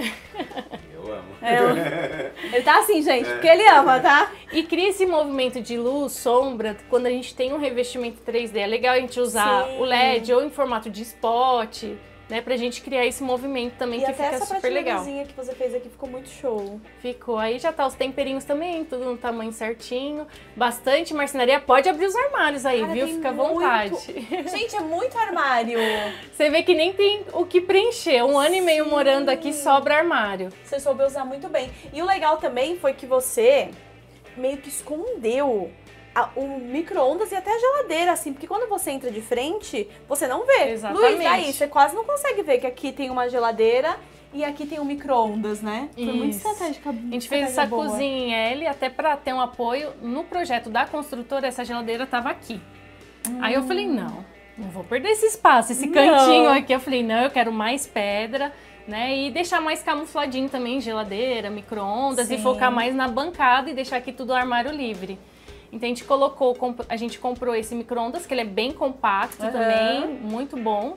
Eu amo. É, eu... Ele tá assim, gente, porque ele ama, tá? E cria esse movimento de luz, sombra, quando a gente tem um revestimento três D. É legal a gente usar Sim. o L E D ou em formato de spot, né, pra gente criar esse movimento também e que até fica essa super legal. que você fez aqui ficou muito show. Ficou. Aí já tá os temperinhos também, tudo no tamanho certinho. Bastante marcenaria. Pode abrir os armários aí, Cara, viu? Fica à vontade. Gente, é muito armário. Você vê que nem tem o que preencher. Um ano Sim. e meio morando aqui, sobra armário. Você soube usar muito bem. E o legal também foi que você meio que escondeu o micro-ondas e até a geladeira, assim, porque quando você entra de frente, você não vê. Exatamente. Luiz, daí você quase não consegue ver que aqui tem uma geladeira e aqui tem um micro-ondas, né? Foi Isso. muito estratégica. A gente fez essa boa. cozinha em L, até pra ter um apoio. No projeto da construtora, essa geladeira tava aqui. Hum. Aí eu falei, não, não vou perder esse espaço, esse não. cantinho aqui. Eu falei, não, eu quero mais pedra, né? E deixar mais camufladinho também, geladeira, micro-ondas, e focar mais na bancada e deixar aqui tudo armário livre. Então a gente colocou, a gente comprou esse micro-ondas, que ele é bem compacto uhum. também, muito bom.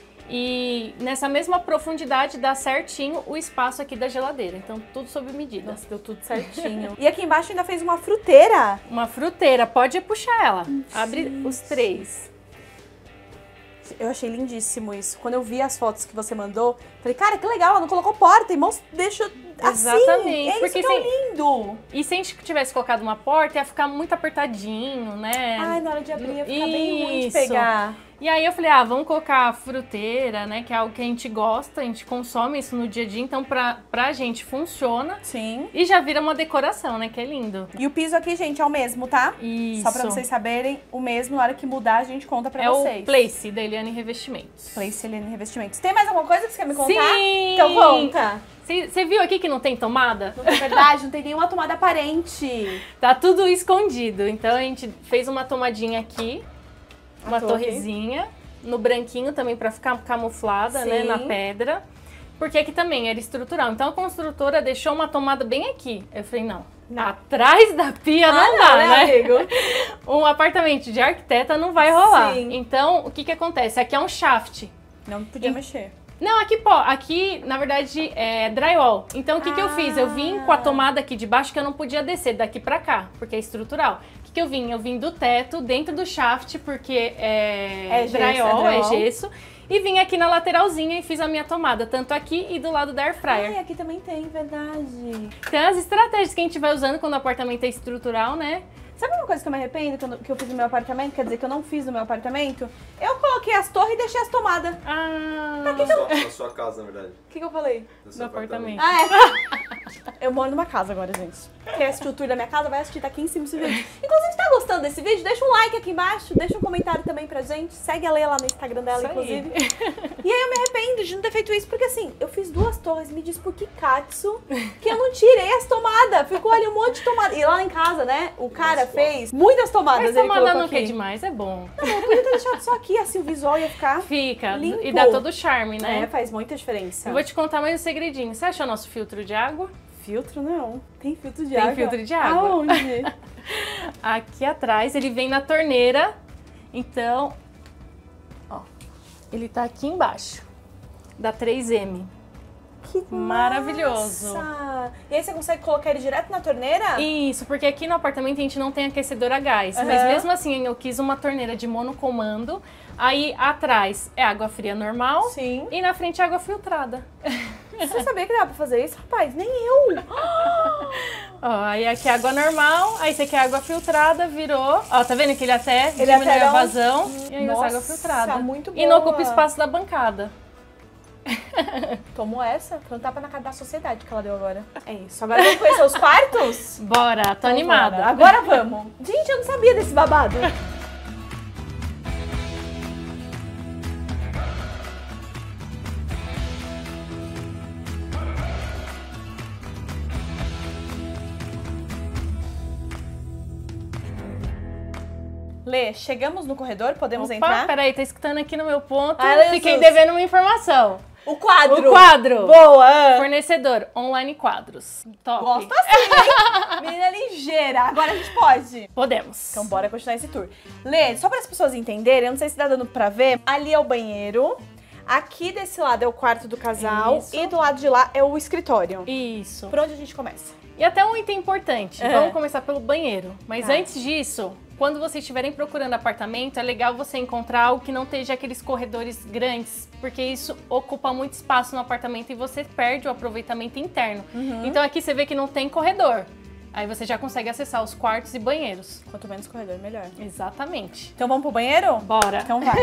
E nessa mesma profundidade dá certinho o espaço aqui da geladeira. Então tudo sob medida. Nossa, deu tudo certinho. E aqui embaixo ainda fez uma fruteira. Uma fruteira, pode puxar ela. Gente. Abre os três. Eu achei lindíssimo isso. Quando eu vi as fotos que você mandou, falei, cara, que legal, ela não colocou porta, e deixa assim. Exatamente. É porque isso que é lindo. E se a gente tivesse colocado uma porta, ia ficar muito apertadinho, né? Ai, na hora de abrir ia ficar isso. bem ruim de pegar. E aí eu falei, ah, vamos colocar a fruteira, né? Que é algo que a gente gosta, a gente consome isso no dia a dia, então pra, pra gente funciona. Sim. E já vira uma decoração, né? Que é lindo. E o piso aqui, gente, é o mesmo, tá? Isso. Só pra vocês saberem, o mesmo, na hora que mudar, a gente conta pra é vocês. É o Place, da Eliane Revestimentos. Place, Eliane Revestimentos. Tem mais alguma coisa que você quer me contar? Sim! Então conta. Você viu aqui que não tem tomada? Não é verdade, não tem nenhuma tomada aparente. Tá tudo escondido. Então a gente fez uma tomadinha aqui, uma a torre. torrezinha. No branquinho também pra ficar camuflada, Sim. né, na pedra. Porque aqui também era estrutural. Então a construtora deixou uma tomada bem aqui. Eu falei, não, não. atrás da pia ah, não, não dá, né, né? Amigo? Um apartamento de arquiteta não vai rolar. Sim. Então, o que que acontece? Aqui é um shaft. Não podia e... mexer. Não, aqui, pô, aqui, na verdade, é drywall. Então, o que ah. que eu fiz? Eu vim com a tomada aqui de baixo que eu não podia descer daqui pra cá, porque é estrutural. O que que eu vim? Eu vim do teto, dentro do shaft, porque é, é drywall, gesso, é, é gesso. E vim aqui na lateralzinha e fiz a minha tomada, tanto aqui e do lado da air fryer. Ai, aqui também tem, verdade. Então, as estratégias que a gente vai usando quando o apartamento é estrutural, né? Sabe uma coisa que eu me arrependo quando, que eu fiz no meu apartamento? Quer dizer, que eu não fiz no meu apartamento? Eu coloquei as torres e deixei as tomadas. Ah, pra que na, que eu... sua, na sua casa, na verdade. O que, que eu falei? No, no apartamento. apartamento. Ah, é. Eu moro numa casa agora, gente. Quer assistir o tour da minha casa? Vai assistir, tá aqui em cima desse vídeo. Inclusive, tá gostando desse vídeo? Deixa um like aqui embaixo, deixa um comentário também pra gente. Segue a Leia lá no Instagram dela, isso inclusive. Aí. E aí eu me arrependo de não ter feito isso, porque assim, eu fiz duas torres, me diz por que Katsu, que eu não tirei as tomadas. Ficou ali um monte de tomada. E lá em casa, né, o cara Nossa, fez muitas tomadas. Mas tomada não quer demais, é bom. Não, eu podia ter deixado só aqui, assim, o visual ia ficar Fica, limpo. E dá todo o charme, né? É, faz muita diferença. Eu vou te contar mais um segredinho. Você achou nosso filtro de água? Filtro não. Tem filtro de Tem água? Tem filtro de água. Aonde? Aqui atrás, ele vem na torneira. Então, ó, ele tá aqui embaixo, da três M. Que maravilhoso. Massa. E aí você consegue colocar ele direto na torneira? Isso, porque aqui no apartamento a gente não tem aquecedor a gás. Uhum. Mas mesmo assim, eu quis uma torneira de monocomando. Aí atrás é água fria normal. Sim. E na frente é água filtrada. Você sabia que dava pra fazer isso, rapaz? Nem eu! Ó, aí aqui é água normal, aí você quer água filtrada, virou. Ó, tá vendo que ele até Ele diminui até dá a um- vazão e aí usa Nossa, água filtrada. muito E não boa. ocupa espaço da bancada. Tomou essa? Foi um tapa na cara da sociedade que ela deu agora. É isso. Agora vamos conhecer os quartos? Bora, tô Então, animada. bora. Agora vamos. Gente, eu não sabia desse babado. Lê, chegamos no corredor, podemos Opa, entrar? peraí, tá escutando aqui no meu ponto. Ai, meu Fiquei Deus. devendo uma informação. O quadro! O quadro. Boa! Fornecedor, online quadros. Top. Gosto assim, hein? Menina ligeira. Agora a gente pode. Podemos. Então bora continuar esse tour. Lê, só para as pessoas entenderem, eu não sei se tá dando pra ver, ali é o banheiro, aqui desse lado é o quarto do casal Isso. e do lado de lá é o escritório. Isso. Por onde a gente começa? E até um item importante. É. Vamos começar pelo banheiro. Mas Tá. antes disso, quando vocês estiverem procurando apartamento, é legal você encontrar algo que não esteja aqueles corredores grandes, porque isso ocupa muito espaço no apartamento e você perde o aproveitamento interno. Uhum. Então aqui você vê que não tem corredor. Aí você já consegue acessar os quartos e banheiros. Quanto menos corredor, melhor. Exatamente. Então vamos pro banheiro? Bora. Então vai.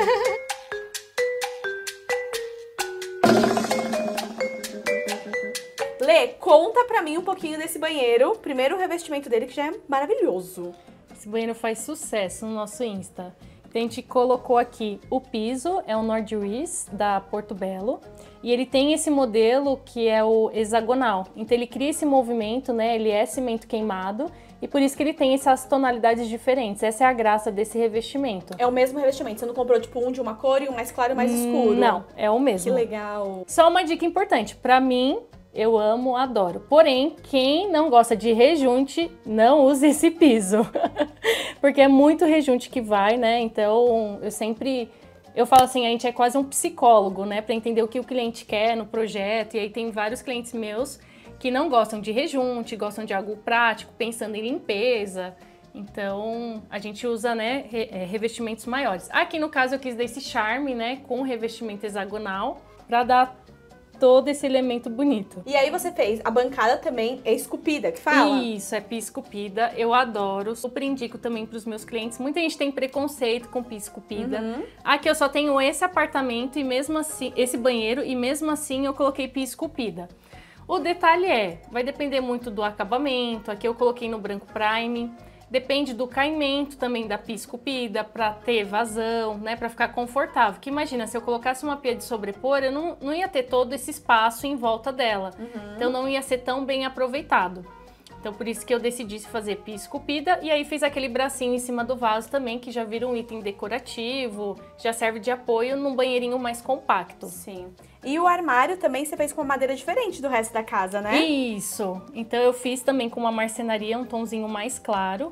Lê, conta pra mim um pouquinho desse banheiro. Primeiro o revestimento dele, que já é maravilhoso. Esse banheiro faz sucesso no nosso Insta. Então, a gente colocou aqui o piso, é o Nordrees da Porto Belo. E ele tem esse modelo que é o hexagonal. Então ele cria esse movimento, né? Ele é cimento queimado. E por isso que ele tem essas tonalidades diferentes. Essa é a graça desse revestimento. É o mesmo revestimento, você não comprou tipo um de uma cor e um mais claro e um mais escuro? Não, é o mesmo. Que legal. Só uma dica importante, pra mim, eu amo, adoro. Porém, quem não gosta de rejunte, não use esse piso. Porque é muito rejunte que vai, né? Então, eu sempre... Eu falo assim, a gente é quase um psicólogo, né? Pra entender o que o cliente quer no projeto. E aí tem vários clientes meus que não gostam de rejunte, gostam de algo prático, pensando em limpeza. Então, a gente usa, né, re- é, revestimentos maiores. Aqui, no caso, eu quis dar esse charme, né, com revestimento hexagonal, pra dar todo esse elemento bonito. E aí você fez, a bancada também é esculpida, que fala? Isso, é pia esculpida, eu adoro, super indico também para os meus clientes. Muita gente tem preconceito com pia esculpida. Uhum. Aqui eu só tenho esse apartamento e mesmo assim, esse banheiro, e mesmo assim eu coloquei pia esculpida. O detalhe é, vai depender muito do acabamento, aqui eu coloquei no branco prime. Depende do caimento também da pia esculpida, para ter vazão, né, para ficar confortável. Porque imagina, se eu colocasse uma pia de sobrepor, eu não, não ia ter todo esse espaço em volta dela. Uhum. Então não ia ser tão bem aproveitado. Então por isso que eu decidi fazer pia esculpida e aí fiz aquele bracinho em cima do vaso também, que já vira um item decorativo, já serve de apoio num banheirinho mais compacto. Sim. E o armário também você fez com uma madeira diferente do resto da casa, né? Isso! Então eu fiz também com uma marcenaria, um tonzinho mais claro.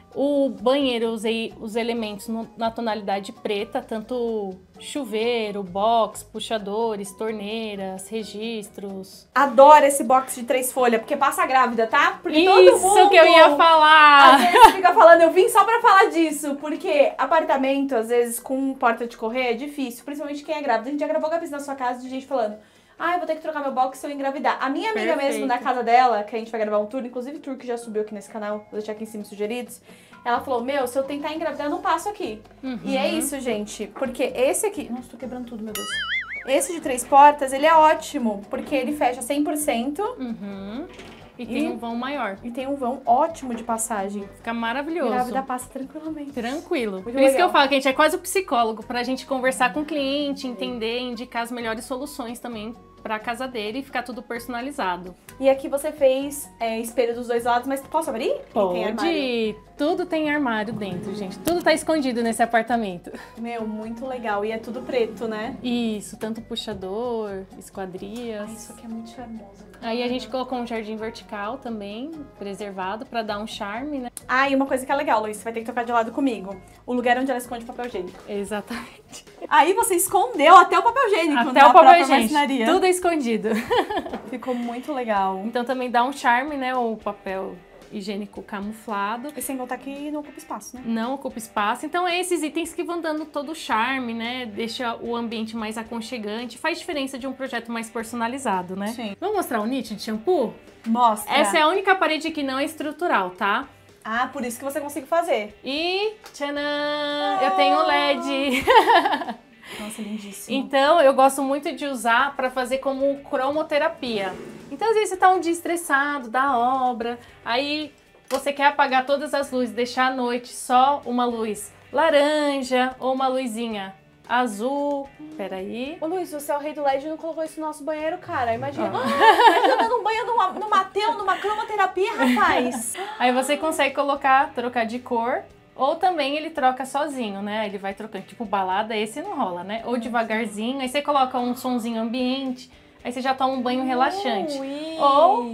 O banheiro eu usei os elementos no- na tonalidade preta, tanto chuveiro, box, puxadores, torneiras, registros. Adoro esse box de três folhas, porque passa grávida, tá? Porque Isso todo mundo... que eu ia falar! Às vezes fica falando, eu vim só pra falar disso, porque apartamento, às vezes, com porta de correr é difícil, principalmente quem é grávida. A gente já gravou cabeça na sua casa de gente falando, ah, eu vou ter que trocar meu box se eu engravidar. A minha amiga Perfeito. mesmo, na casa dela, que a gente vai gravar um tour, inclusive tour que já subiu aqui nesse canal, vou deixar aqui em cima sugeridos, ela falou, meu, se eu tentar engravidar, eu não passo aqui. Uhum. E é isso, gente, porque esse aqui... Nossa, tô quebrando tudo, meu Deus. Esse de três portas, ele é ótimo, porque ele fecha cem por cento Uhum. E tem E- um vão maior. e tem um vão ótimo de passagem. Fica maravilhoso. Grávida passa tranquilamente. Tranquilo. Por legal. isso que eu falo que a gente é quase o psicólogo, pra gente conversar com o cliente, entender, indicar as melhores soluções também pra casa dele e ficar tudo personalizado. E aqui você fez é, espelho dos dois lados, mas posso abrir? E tem armário. Pode! Tudo tem armário dentro, gente. Tudo tá escondido nesse apartamento. Meu, muito legal. E é tudo preto, né? Isso, tanto puxador, esquadrias. Ai, isso aqui é muito charmoso. Aí a gente colocou um jardim vertical também, preservado, pra dar um charme, né? Ah, e uma coisa que é legal, Luiz, você vai ter que trocar de lado comigo. O lugar onde ela esconde papel higiênico. Exatamente. Aí você escondeu até o papel higiênico, Até na o papel própria higiênico. marcenaria. Tudo é escondido. Ficou muito legal. Então também dá um charme, né? O papel higiênico camuflado. E sem contar que não ocupa espaço, né? Não ocupa espaço. Então, é esses itens que vão dando todo o charme, né? Deixa o ambiente mais aconchegante. Faz diferença de um projeto mais personalizado, né? Sim. Vamos mostrar o nicho de shampoo? Mostra. Essa é a única parede que não é estrutural, tá? Ah, por isso que você conseguiu fazer. E, tchanã! Eu tenho o L E D. Nossa, lindíssimo. Então, eu gosto muito de usar para fazer como cromoterapia. Então, às vezes você tá um dia estressado da obra, aí você quer apagar todas as luzes, deixar à noite só uma luz laranja ou uma luzinha azul. Peraí. Ô Luiz, você é o rei do L E D e não colocou isso no nosso banheiro, cara. Imagina. Ah, imagina dando um banho numa, no Mateu, numa cromoterapia, rapaz. Aí você consegue colocar, trocar de cor. Ou também ele troca sozinho, né? Ele vai trocando, tipo balada, esse não rola, né? Ou devagarzinho, aí você coloca um sonzinho ambiente, aí você já toma um banho relaxante. Luiz. Ou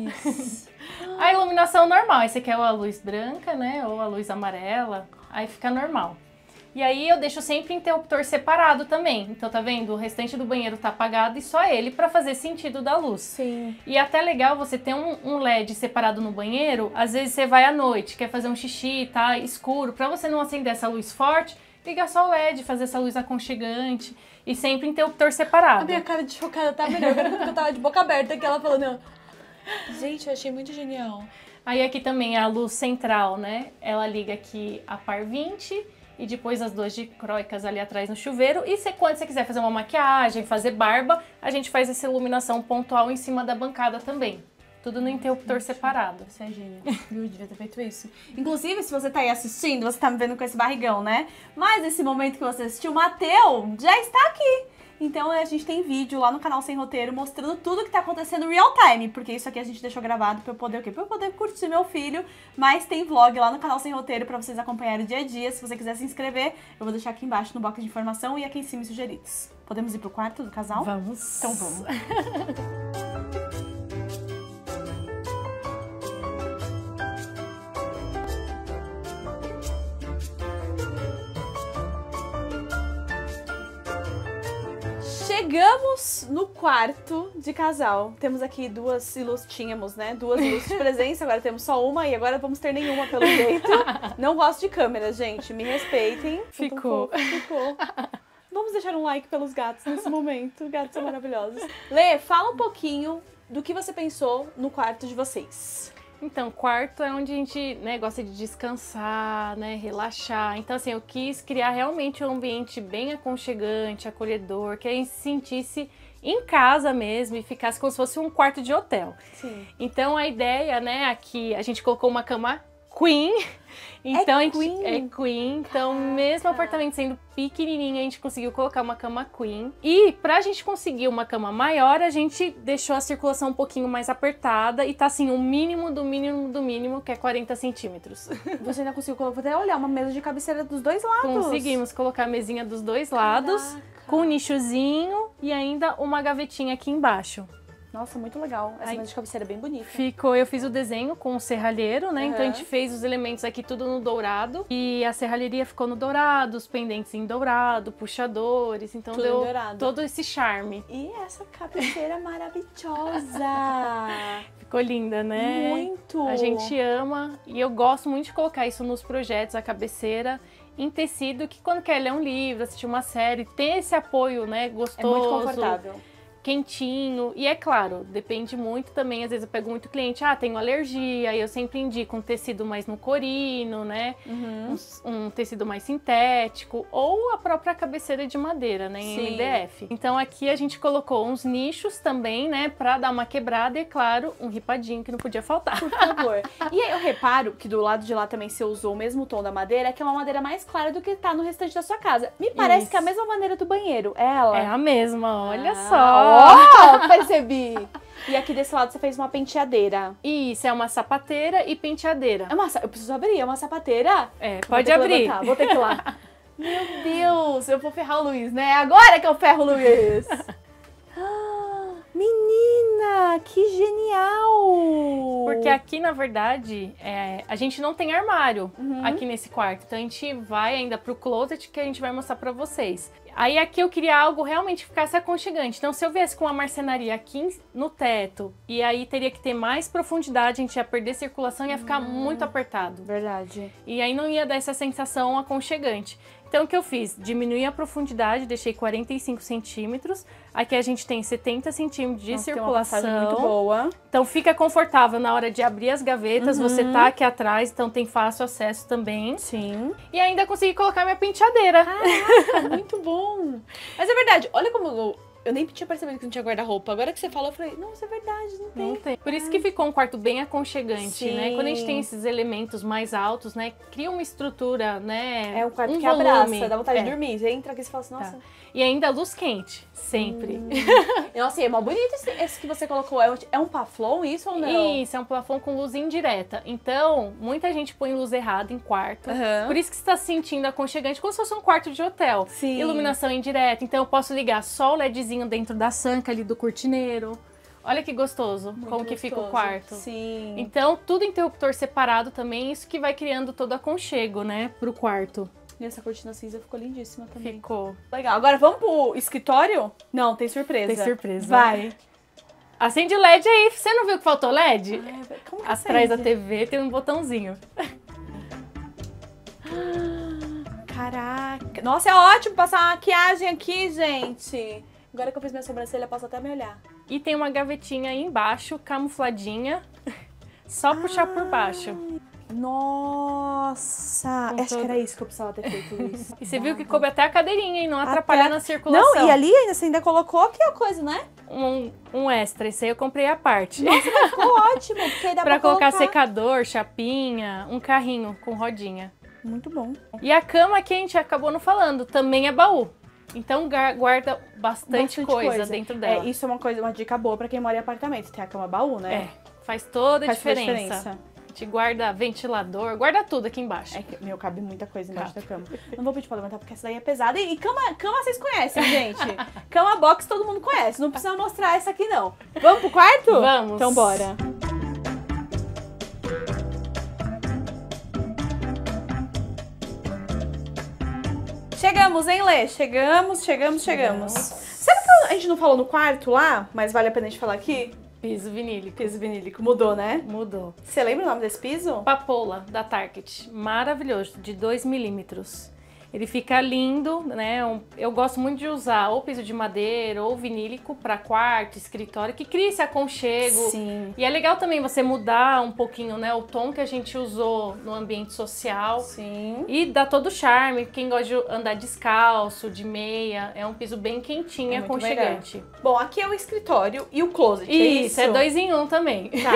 a iluminação normal, aí você quer a luz branca, né? Ou a luz amarela, aí fica normal. E aí eu deixo sempre interruptor separado também. Então tá vendo? O restante do banheiro tá apagado e só ele pra fazer sentido da luz. Sim. E até legal você ter um, um L E D separado no banheiro. Às vezes você vai à noite, quer fazer um xixi, tá escuro. Pra você não acender essa luz forte, liga só o L E D, fazer essa luz aconchegante. E sempre interruptor separado. A minha cara de chocada tá melhor. Agora que eu tava de boca aberta aqui, ela falando... Gente, eu achei muito genial. Aí aqui também a luz central, né? Ela liga aqui a par vinte... E depois as duas dicróicas ali atrás no chuveiro. E se, quando você quiser fazer uma maquiagem, fazer barba, a gente faz essa iluminação pontual em cima da bancada também. Tudo no interruptor separado. Você é gênio. Eu devia ter feito isso. Inclusive, se você tá aí assistindo, você tá me vendo com esse barrigão, né? Mas esse momento que você assistiu, o Mateu já está aqui. Então a gente tem vídeo lá no canal Sem Roteiro mostrando tudo que tá acontecendo real time, porque isso aqui a gente deixou gravado pra eu poder o quê? Pra eu poder curtir meu filho, mas tem vlog lá no canal Sem Roteiro pra vocês acompanharem o dia a dia. Se você quiser se inscrever, eu vou deixar aqui embaixo no box de informação e aqui em cima os sugeridos. Podemos ir pro quarto do casal? Vamos. Então vamos. Chegamos no quarto de casal. Temos aqui duas ilustres, tínhamos, né? Duas ilustres de presença, agora temos só uma e agora vamos ter nenhuma pelo jeito. Não gosto de câmera, gente, me respeitem. Ficou. Ficou. Vamos deixar um like pelos gatos nesse momento. Gatos são maravilhosos. Lê, fala um pouquinho do que você pensou no quarto de vocês. Então, quarto é onde a gente, né, gosta de descansar, né, relaxar. Então, assim, eu quis criar realmente um ambiente bem aconchegante, acolhedor, que a gente se sentisse em casa mesmo e ficasse como se fosse um quarto de hotel. Sim. Então, a ideia, né, aqui a gente colocou uma cama queen. Então, é a gente, queen? É queen. Então, Caraca. mesmo o apartamento sendo pequenininho, a gente conseguiu colocar uma cama queen. E pra gente conseguir uma cama maior, a gente deixou a circulação um pouquinho mais apertada. E tá assim, o mínimo do mínimo do mínimo, que é quarenta centímetros. Você ainda conseguiu colocar, vou até olhar, uma mesa de cabeceira dos dois lados. Conseguimos colocar a mesinha dos dois lados, Caraca. com um nichozinho e ainda uma gavetinha aqui embaixo. Nossa, muito legal. Essa Ai. mesa de cabeceira é bem bonita. Ficou, eu fiz o desenho com o serralheiro, né? Uhum. Então a gente fez os elementos aqui tudo no dourado. E a serralheria ficou no dourado, os pendentes em dourado, puxadores. Então Tudo deu em dourado. todo esse charme. E essa cabeceira maravilhosa! Ficou linda, né? Muito! A gente ama e eu gosto muito de colocar isso nos projetos, a cabeceira em tecido, que quando quer ler um livro, assistir uma série, tem esse apoio, né? Gostoso. É muito confortável. Quentinho. E é claro, depende muito também, às vezes eu pego muito cliente, ah, tenho alergia, e eu sempre indico um tecido mais no corino, né? Uhum. Um, um tecido mais sintético, ou a própria cabeceira de madeira, né? Em Sim. M D F. Então aqui a gente colocou uns nichos também, né? Pra dar uma quebrada e, é claro, um ripadinho que não podia faltar. Por favor. E aí eu reparo que do lado de lá também você usou o mesmo tom da madeira, que é uma madeira mais clara do que tá no restante da sua casa. Me parece Isso. que é a mesma maneira do banheiro. É ela? É a mesma, olha Ah, só! Ó, percebi! E aqui desse lado você fez uma penteadeira. Isso, é uma sapateira e penteadeira. É uma, sa- eu preciso abrir, é uma sapateira? É, Vou pode ter que abrir. levantar, vou ter que ir lá. Meu Deus, eu vou ferrar o Luiz, né? Agora que eu ferro o Luiz! Ah, menina, que genial! Porque aqui, na verdade, é, a gente não tem armário Uhum. aqui nesse quarto. Então a gente vai ainda pro closet que a gente vai mostrar pra vocês. Aí aqui eu queria algo realmente que ficasse aconchegante. Então se eu viesse com uma marcenaria aqui no teto, e aí teria que ter mais profundidade, a gente ia perder circulação e ia ficar hum, muito apertado. Verdade. E aí não ia dar essa sensação aconchegante. Então o que eu fiz? Diminuí a profundidade, deixei quarenta e cinco centímetros. Aqui a gente tem setenta centímetros de Nossa, circulação. Tem uma passagem muito boa. Então fica confortável na hora de abrir as gavetas. Uhum. Você tá aqui atrás, então tem fácil acesso também. Sim. E ainda consegui colocar minha penteadeira. Caraca, muito bom. Mas é verdade, olha como eu, eu nem tinha percebido que não tinha guarda-roupa. Agora que você falou, eu falei, nossa, é verdade, não tem. Não tem. Por isso que ficou um quarto bem aconchegante, Sim. né? Quando a gente tem esses elementos mais altos, né? Cria uma estrutura, né? É um quarto um que volume. abraça, dá vontade é. de dormir. Você entra aqui e fala assim, nossa... Tá. E ainda luz quente, sempre. Hum. Nossa, e é mó bonito esse, esse que você colocou. É um, é um paflon isso ou não? Isso, é um plafond com luz indireta. Então, muita gente põe luz errada em quarto. Uhum. Por isso que você está se sentindo aconchegante, como se fosse um quarto de hotel. Sim. Iluminação indireta. Então, eu posso ligar só o LEDzinho dentro da sanca ali do cortineiro. Olha que gostoso, Muito como gostoso. que fica o quarto. Sim. Então, tudo interruptor separado também, isso que vai criando todo aconchego, né, pro quarto. E essa cortina cinza ficou lindíssima também. Ficou. Legal. Agora vamos pro escritório? Não, tem surpresa. Tem surpresa. Vai. Acende o L E D aí. Você não viu que faltou L E D? Ai, como que Atrás acende? da T V tem um botãozinho. Caraca. Nossa, é ótimo passar uma maquiagem aqui, gente. Agora que eu fiz minha sobrancelha, posso até me olhar. E tem uma gavetinha aí embaixo, camufladinha. Só puxar ah, por baixo. Nossa. Com Acho todo... que era isso que eu precisava ter feito isso. E você viu que coube até a cadeirinha, hein? Não atrapalhar até... na circulação. Não, e ali ainda você ainda colocou aqui a coisa, né? Um, um extra. Esse aí eu comprei à parte. Nossa, mas ficou ótimo. Porque aí dá pra pra colocar colocar secador, chapinha, um carrinho com rodinha. Muito bom. E a cama que a gente acabou não falando, também é baú. Então guarda bastante, Bastante coisa, coisa dentro dela. É, isso é uma coisa, uma dica boa pra quem mora em apartamento. Tem a cama baú, né? É, faz toda a Faz toda a diferença. diferença. A gente guarda ventilador, guarda tudo aqui embaixo. É que, meu, cabe muita coisa embaixo Cabe. da cama. Não vou pedir pra levantar porque essa daí é pesada. E, e cama, cama vocês conhecem, gente. Cama box todo mundo conhece. Não precisa mostrar essa aqui, não. Vamos pro quarto? Vamos. Então bora. Chegamos, hein, Lê? Chegamos, chegamos, chegamos. Sabe que a gente não falou no quarto lá, mas vale a pena a gente falar aqui? Piso vinílico. Piso vinílico. Mudou, né? Mudou. Você lembra o nome desse piso? Papola, da Target. Maravilhoso, de dois milímetros. Ele fica lindo, né? Um, eu gosto muito de usar ou piso de madeira ou vinílico para quarto, escritório, que cria esse aconchego. Sim. E é legal também você mudar um pouquinho, né? O tom que a gente usou no ambiente social. Sim. E dá todo o charme. Quem gosta de andar descalço, de meia, é um piso bem quentinho e É muito aconchegante. legal. Bom, aqui é o escritório e o closet, é Isso, isso? é dois em um também. Tá.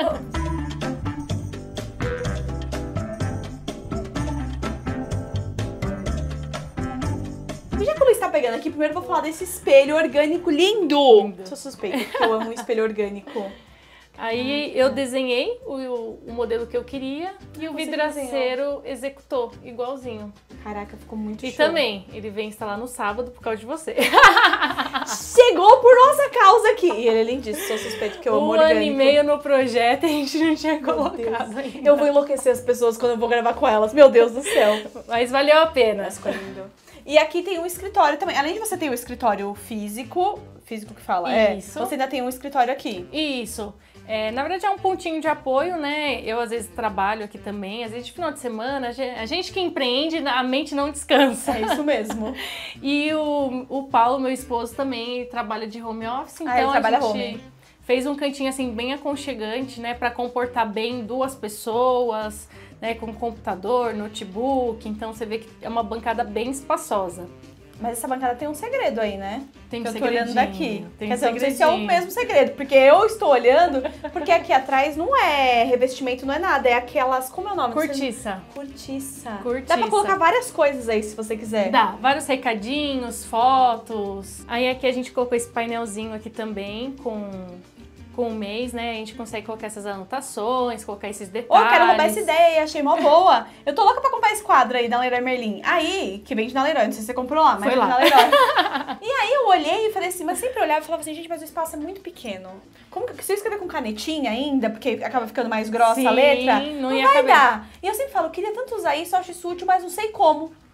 Já que o Luiz tá pegando aqui, primeiro eu vou falar desse espelho orgânico lindo. Lindo. Sou suspeita, porque eu amo um espelho orgânico. Aí eu desenhei o, o modelo que eu queria e o Você vidraceiro executou igualzinho. Caraca, ficou muito E show. também, ele vem instalar no sábado por causa de você. Chegou por nossa causa aqui. E ele é lindíssimo, sou suspeito que eu amo Um orgânico. ano e meio no projeto e a gente não tinha Meu colocado Deus. ainda. Eu vou enlouquecer as pessoas quando eu vou gravar com elas. Meu Deus do céu. Mas valeu a pena. Mas ficou lindo. E aqui tem um escritório também. Além de você ter o escritório físico, físico que fala, Isso. é, você ainda tem um escritório aqui. Isso. É, na verdade é um pontinho de apoio, né? Eu às vezes trabalho aqui também, às vezes de final de semana, a gente, a gente que empreende, a mente não descansa. É isso mesmo. E o, o Paulo, meu esposo, também ele trabalha de home office, então Ah, ele trabalha a gente home. fez um cantinho assim bem aconchegante, né? Pra comportar bem duas pessoas, né? Com computador, notebook, então você vê que é uma bancada bem espaçosa. Mas essa bancada tem um segredo aí, né? Tem que um eu tô olhando segredinho, daqui. tem Quer um dizer, não sei se é o segredinho. mesmo segredo, porque eu estou olhando, porque aqui atrás não é revestimento, não é nada, é aquelas, como é o nome? Cortiça. Cortiça. Cortiça. Dá pra colocar várias coisas aí, se você quiser. Dá, vários recadinhos, fotos. Aí aqui a gente colocou esse painelzinho aqui também com, com o mês, né? A gente consegue colocar essas anotações, colocar esses Ô, detalhes. quero roubar essa ideia, achei mó boa. Eu tô louca pra comprar esse quadro aí da Leroy Merlin. Aí, que vende na Leroy, não sei se você comprou lá, mas Foi vende lá. na Leroy. E aí eu olhei e falei assim, mas sempre olhava e falava assim, gente, mas o espaço é muito pequeno. Como que se eu escrever com canetinha ainda, porque acaba ficando mais grossa Sim, a letra, não não ia vai caber. dar. E eu sempre falo, eu queria tanto usar isso, eu acho isso útil, mas não sei como.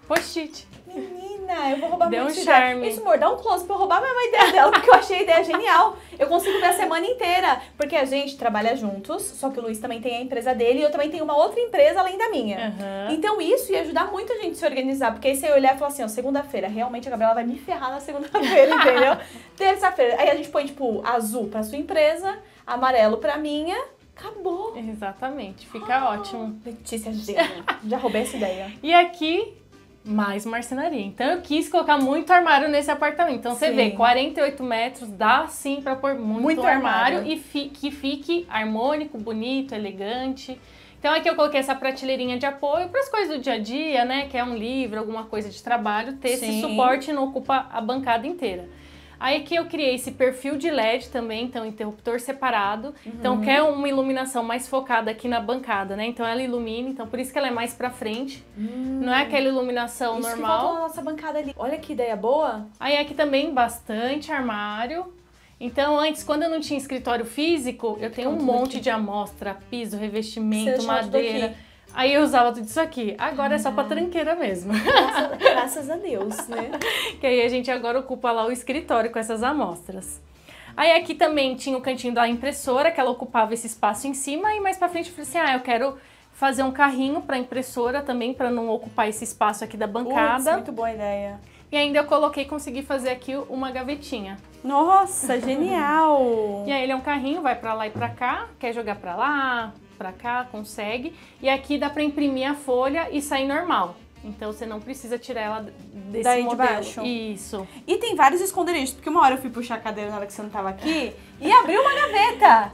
Post-it. Menina, eu vou roubar Deu muito um ideia. charme. Isso, amor, dá um close pra eu roubar a mesma ideia dela, porque eu achei a ideia genial. Eu consigo ver a semana inteira, porque a gente trabalha juntos, só que o Luiz também tem a empresa dele e eu também tenho uma outra empresa além da minha. Uhum. Então isso ia ajudar muito a gente a se organizar, porque aí você ia olhar e falar assim, ó, segunda-feira, realmente a Gabriela vai me ferrar na segunda-feira, entendeu? Terça-feira, aí a gente põe, tipo, azul pra sua empresa, amarelo pra minha, acabou. Exatamente, fica Oh, ótimo. Letícia, gênia. Já roubei essa ideia. E aqui, mais marcenaria. Então eu quis colocar muito armário nesse apartamento. Então você Sim. vê, quarenta e oito metros, dá sim pra pôr muito, Muito armário, armário. e fi- que fique harmônico, bonito, elegante. Então aqui eu coloquei essa prateleirinha de apoio para as coisas do dia a dia, né? Que é um livro, alguma coisa de trabalho, ter esse Sim. suporte e não ocupa a bancada inteira. Aí aqui eu criei esse perfil de L E D também, então interruptor separado. Uhum. Então quer uma iluminação mais focada aqui na bancada, né? Então ela ilumina, então por isso que ela é mais pra frente. Hum. Não é aquela iluminação Isso que faltou normal. na nossa bancada ali. Olha que ideia boa. Aí aqui também bastante armário. Então antes, quando eu não tinha escritório físico, eu tenho um tudo monte aqui. de amostra, piso, Você revestimento, deixava tudo madeira. aqui. Aí eu usava tudo isso aqui. Agora é só pra tranqueira mesmo. Graças, graças a Deus, né? Que aí a gente agora ocupa lá o escritório com essas amostras. Aí aqui também tinha o cantinho da impressora, que ela ocupava esse espaço em cima. E mais pra frente eu falei assim, ah, eu quero fazer um carrinho pra impressora também, pra não ocupar esse espaço aqui da bancada. Putz, muito boa ideia. E ainda eu coloquei, consegui fazer aqui uma gavetinha. Nossa, genial! E aí ele é um carrinho, vai pra lá e pra cá, quer jogar pra lá, pra cá, consegue. E aqui dá pra imprimir a folha e sair normal. Então você não precisa tirar ela desse Daí de modelo. baixo. Isso. E tem vários esconderijos, porque uma hora eu fui puxar a cadeira na hora que você não tava aqui e abriu uma gaveta.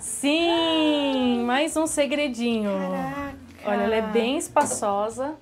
Sim, mais um segredinho. Caraca! Olha, ela é bem espaçosa.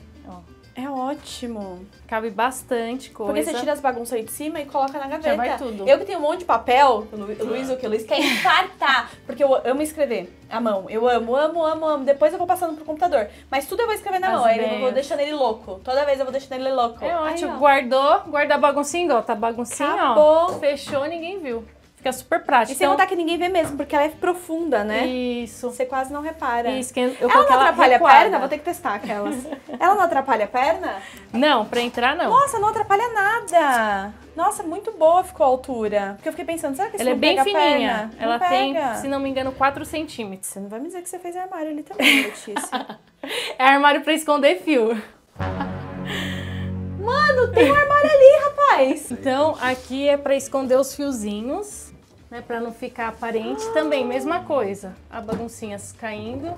É ótimo. Cabe bastante coisa. Porque você tira as bagunças aí de cima e coloca na gaveta. Já vai tudo. Eu que tenho um monte de papel, o Lu- o Luiz, o que? O Luiz quer infartar. Porque eu amo escrever à mão. Eu amo, amo, amo, amo. Depois eu vou passando pro computador. Mas tudo eu vou escrever na As mão. Aí eu ideias. vou deixando ele louco. Toda vez eu vou deixando ele louco. É ótimo. Aí, ó. Guardou, guarda a baguncinha, igual tá a baguncinha, Acabou. ó. Fechou, ninguém viu. Fica super prático. E sem contar que ninguém vê mesmo, porque ela é profunda, né? Isso. Você quase não repara. Isso, que eu ela coloquei não atrapalha recuada. a perna? Vou ter que testar aquelas. Ela não atrapalha a perna? Não, pra entrar não. Nossa, não atrapalha nada. Nossa, muito boa ficou a altura. Porque eu fiquei pensando, será que isso Ela é não bem pega a fininha. perna? Não Ela tem, pega. se não me engano, quatro centímetros. Você não vai me dizer que você fez armário ali também, Letícia. É armário pra esconder fio. Mano, tem um armário ali, rapaz. Então, aqui é pra esconder os fiozinhos, né? Pra não ficar aparente. Também, mesma coisa. A baguncinhas caindo.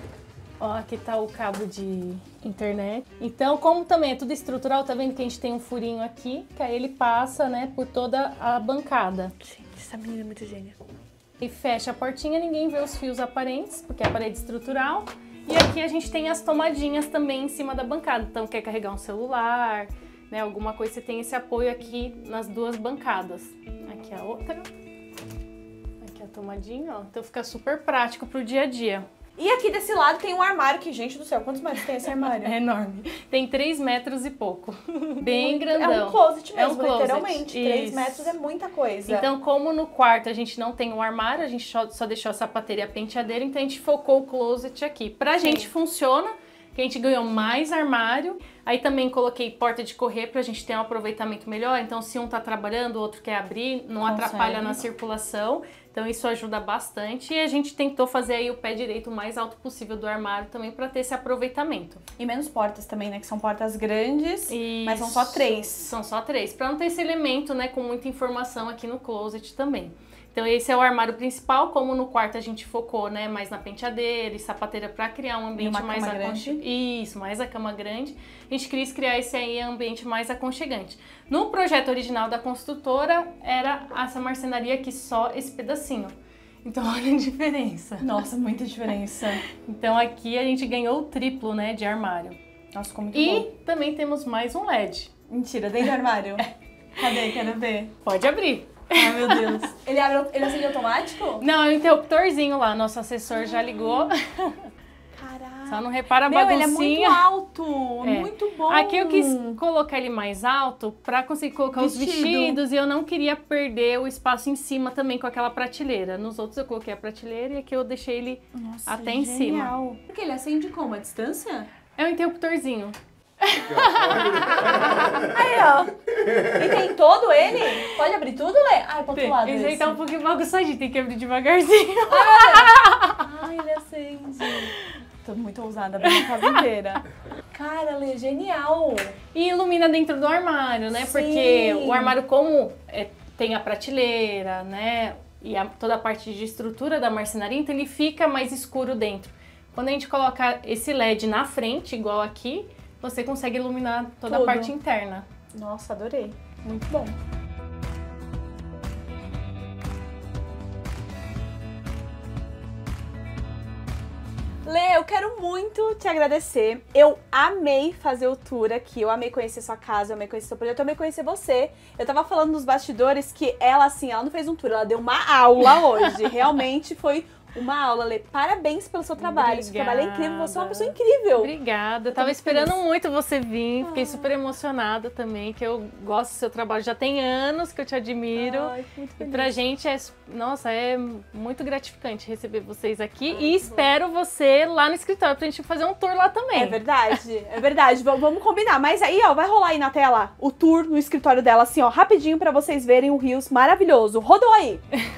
Ó, aqui tá o cabo de internet. Então, como também é tudo estrutural, tá vendo que a gente tem um furinho aqui, que aí ele passa, né, por toda a bancada. Gente, essa menina é muito gênia. E fecha a portinha, ninguém vê os fios aparentes, porque é a parede estrutural. E aqui a gente tem as tomadinhas também em cima da bancada. Então, quer carregar um celular, né, alguma coisa, você tem esse apoio aqui nas duas bancadas. Aqui a outra. Aqui a tomadinha, ó. Então fica super prático pro dia a dia. E aqui desse lado tem um armário que, gente do céu, quantos metros tem esse armário? É enorme. Tem três metros e pouco. Bem grandão. É um closet É um mesmo, closet. literalmente. três Isso. metros é muita coisa. Então, como no quarto a gente não tem um armário, a gente só, só deixou a sapateira e a penteadeira, então a gente focou o closet aqui. Pra Sim. gente funciona, que a gente ganhou mais armário. Aí também coloquei porta de correr pra gente ter um aproveitamento melhor. Então, se um tá trabalhando, o outro quer abrir, não Consegue. atrapalha na circulação. Então, isso ajuda bastante. E a gente tentou fazer aí o pé direito o mais alto possível do armário também pra ter esse aproveitamento. E menos portas também, né? Que são portas grandes, Isso. mas são só três. São só três. Pra não ter esse elemento, né, com muita informação aqui no closet também. Então esse é o armário principal, como no quarto a gente focou, né, mais na penteadeira e sapateira para criar um ambiente uma mais cama aconchegante. Isso, mais a cama grande. A gente quis criar esse aí ambiente mais aconchegante. No projeto original da construtora era essa marcenaria aqui só esse pedacinho. Então olha a diferença. Nossa, muita diferença. Então aqui a gente ganhou o triplo, né, de armário. Nossa, ficou muito E bom. também temos mais um L E D. Mentira, dentro do armário. Cadê? Quero ver. Pode abrir. Ai, meu Deus. Ele abre, ele acende automático? Não, é um interruptorzinho lá, nosso assessor já ligou. Caraca. Só não repara a Meu, ele baguncinha. é muito alto. É. Muito bom. Aqui eu quis colocar ele mais alto pra conseguir colocar Vestido. os vestidos e eu não queria perder o espaço em cima também com aquela prateleira. Nos outros eu coloquei a prateleira e aqui eu deixei ele Nossa, até em cima. genial. Porque ele acende como? A distância? É um interruptorzinho. Aí, ó. E tem todo ele? Pode abrir tudo, Lê? Ai, pro outro lado. Esse aí esse. tá um pouquinho bagunçadinho, tem que abrir devagarzinho. Ai, ele acende. Tô muito ousada, abrindo a casa inteira. Cara, Lê, genial. E ilumina dentro do armário, né? Sim. Porque o armário, como é, tem a prateleira, né? E a, toda a parte de estrutura da marcenaria, então ele fica mais escuro dentro. Quando a gente coloca esse L E D na frente, igual aqui, você consegue iluminar toda Tudo. a parte interna. Nossa, adorei. Muito bom. Lê, eu quero muito te agradecer. Eu amei fazer o tour aqui, eu amei conhecer sua casa, eu amei conhecer seu projeto, eu amei conhecer você. Eu tava falando nos bastidores que ela, assim, ela não fez um tour, ela deu uma aula hoje. Realmente foi uma aula, Lê. Parabéns pelo seu trabalho. Seu trabalho é incrível, você é uma pessoa incrível. Obrigada. Eu tava muito esperando feliz. muito você vir, fiquei Ah. super emocionada também, que eu gosto do seu trabalho, já tem anos que eu te admiro. Ai, muito E feliz. pra gente é, nossa, é muito gratificante receber vocês aqui e espero você lá no escritório pra gente fazer um tour lá também. É verdade, é verdade. V- Vamos combinar. Mas aí, ó, vai rolar aí na tela o tour no escritório dela, assim, ó, rapidinho pra vocês verem o Rios maravilhoso. Rodou aí.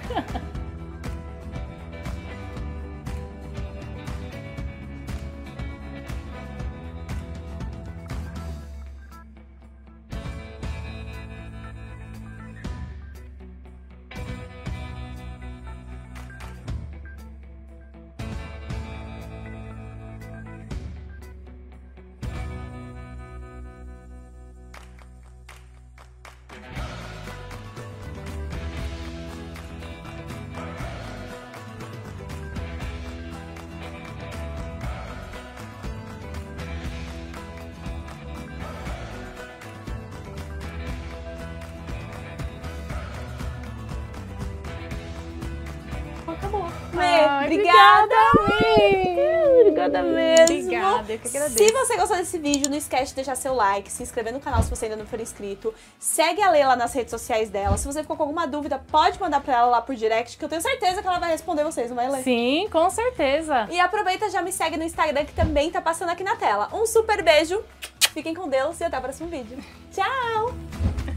Acabou. Ai, obrigada. obrigada. Obrigada mesmo. Obrigada, eu que agradeço. Se você gostou desse vídeo, não esquece de deixar seu like, se inscrever no canal se você ainda não for inscrito. Segue a Lê lá nas redes sociais dela. Se você ficou com alguma dúvida, pode mandar pra ela lá por direct, que eu tenho certeza que ela vai responder vocês, não vai, Lê? Sim, com certeza. E aproveita, já me segue no Instagram, que também tá passando aqui na tela. Um super beijo, fiquem com Deus e até o próximo vídeo. Tchau!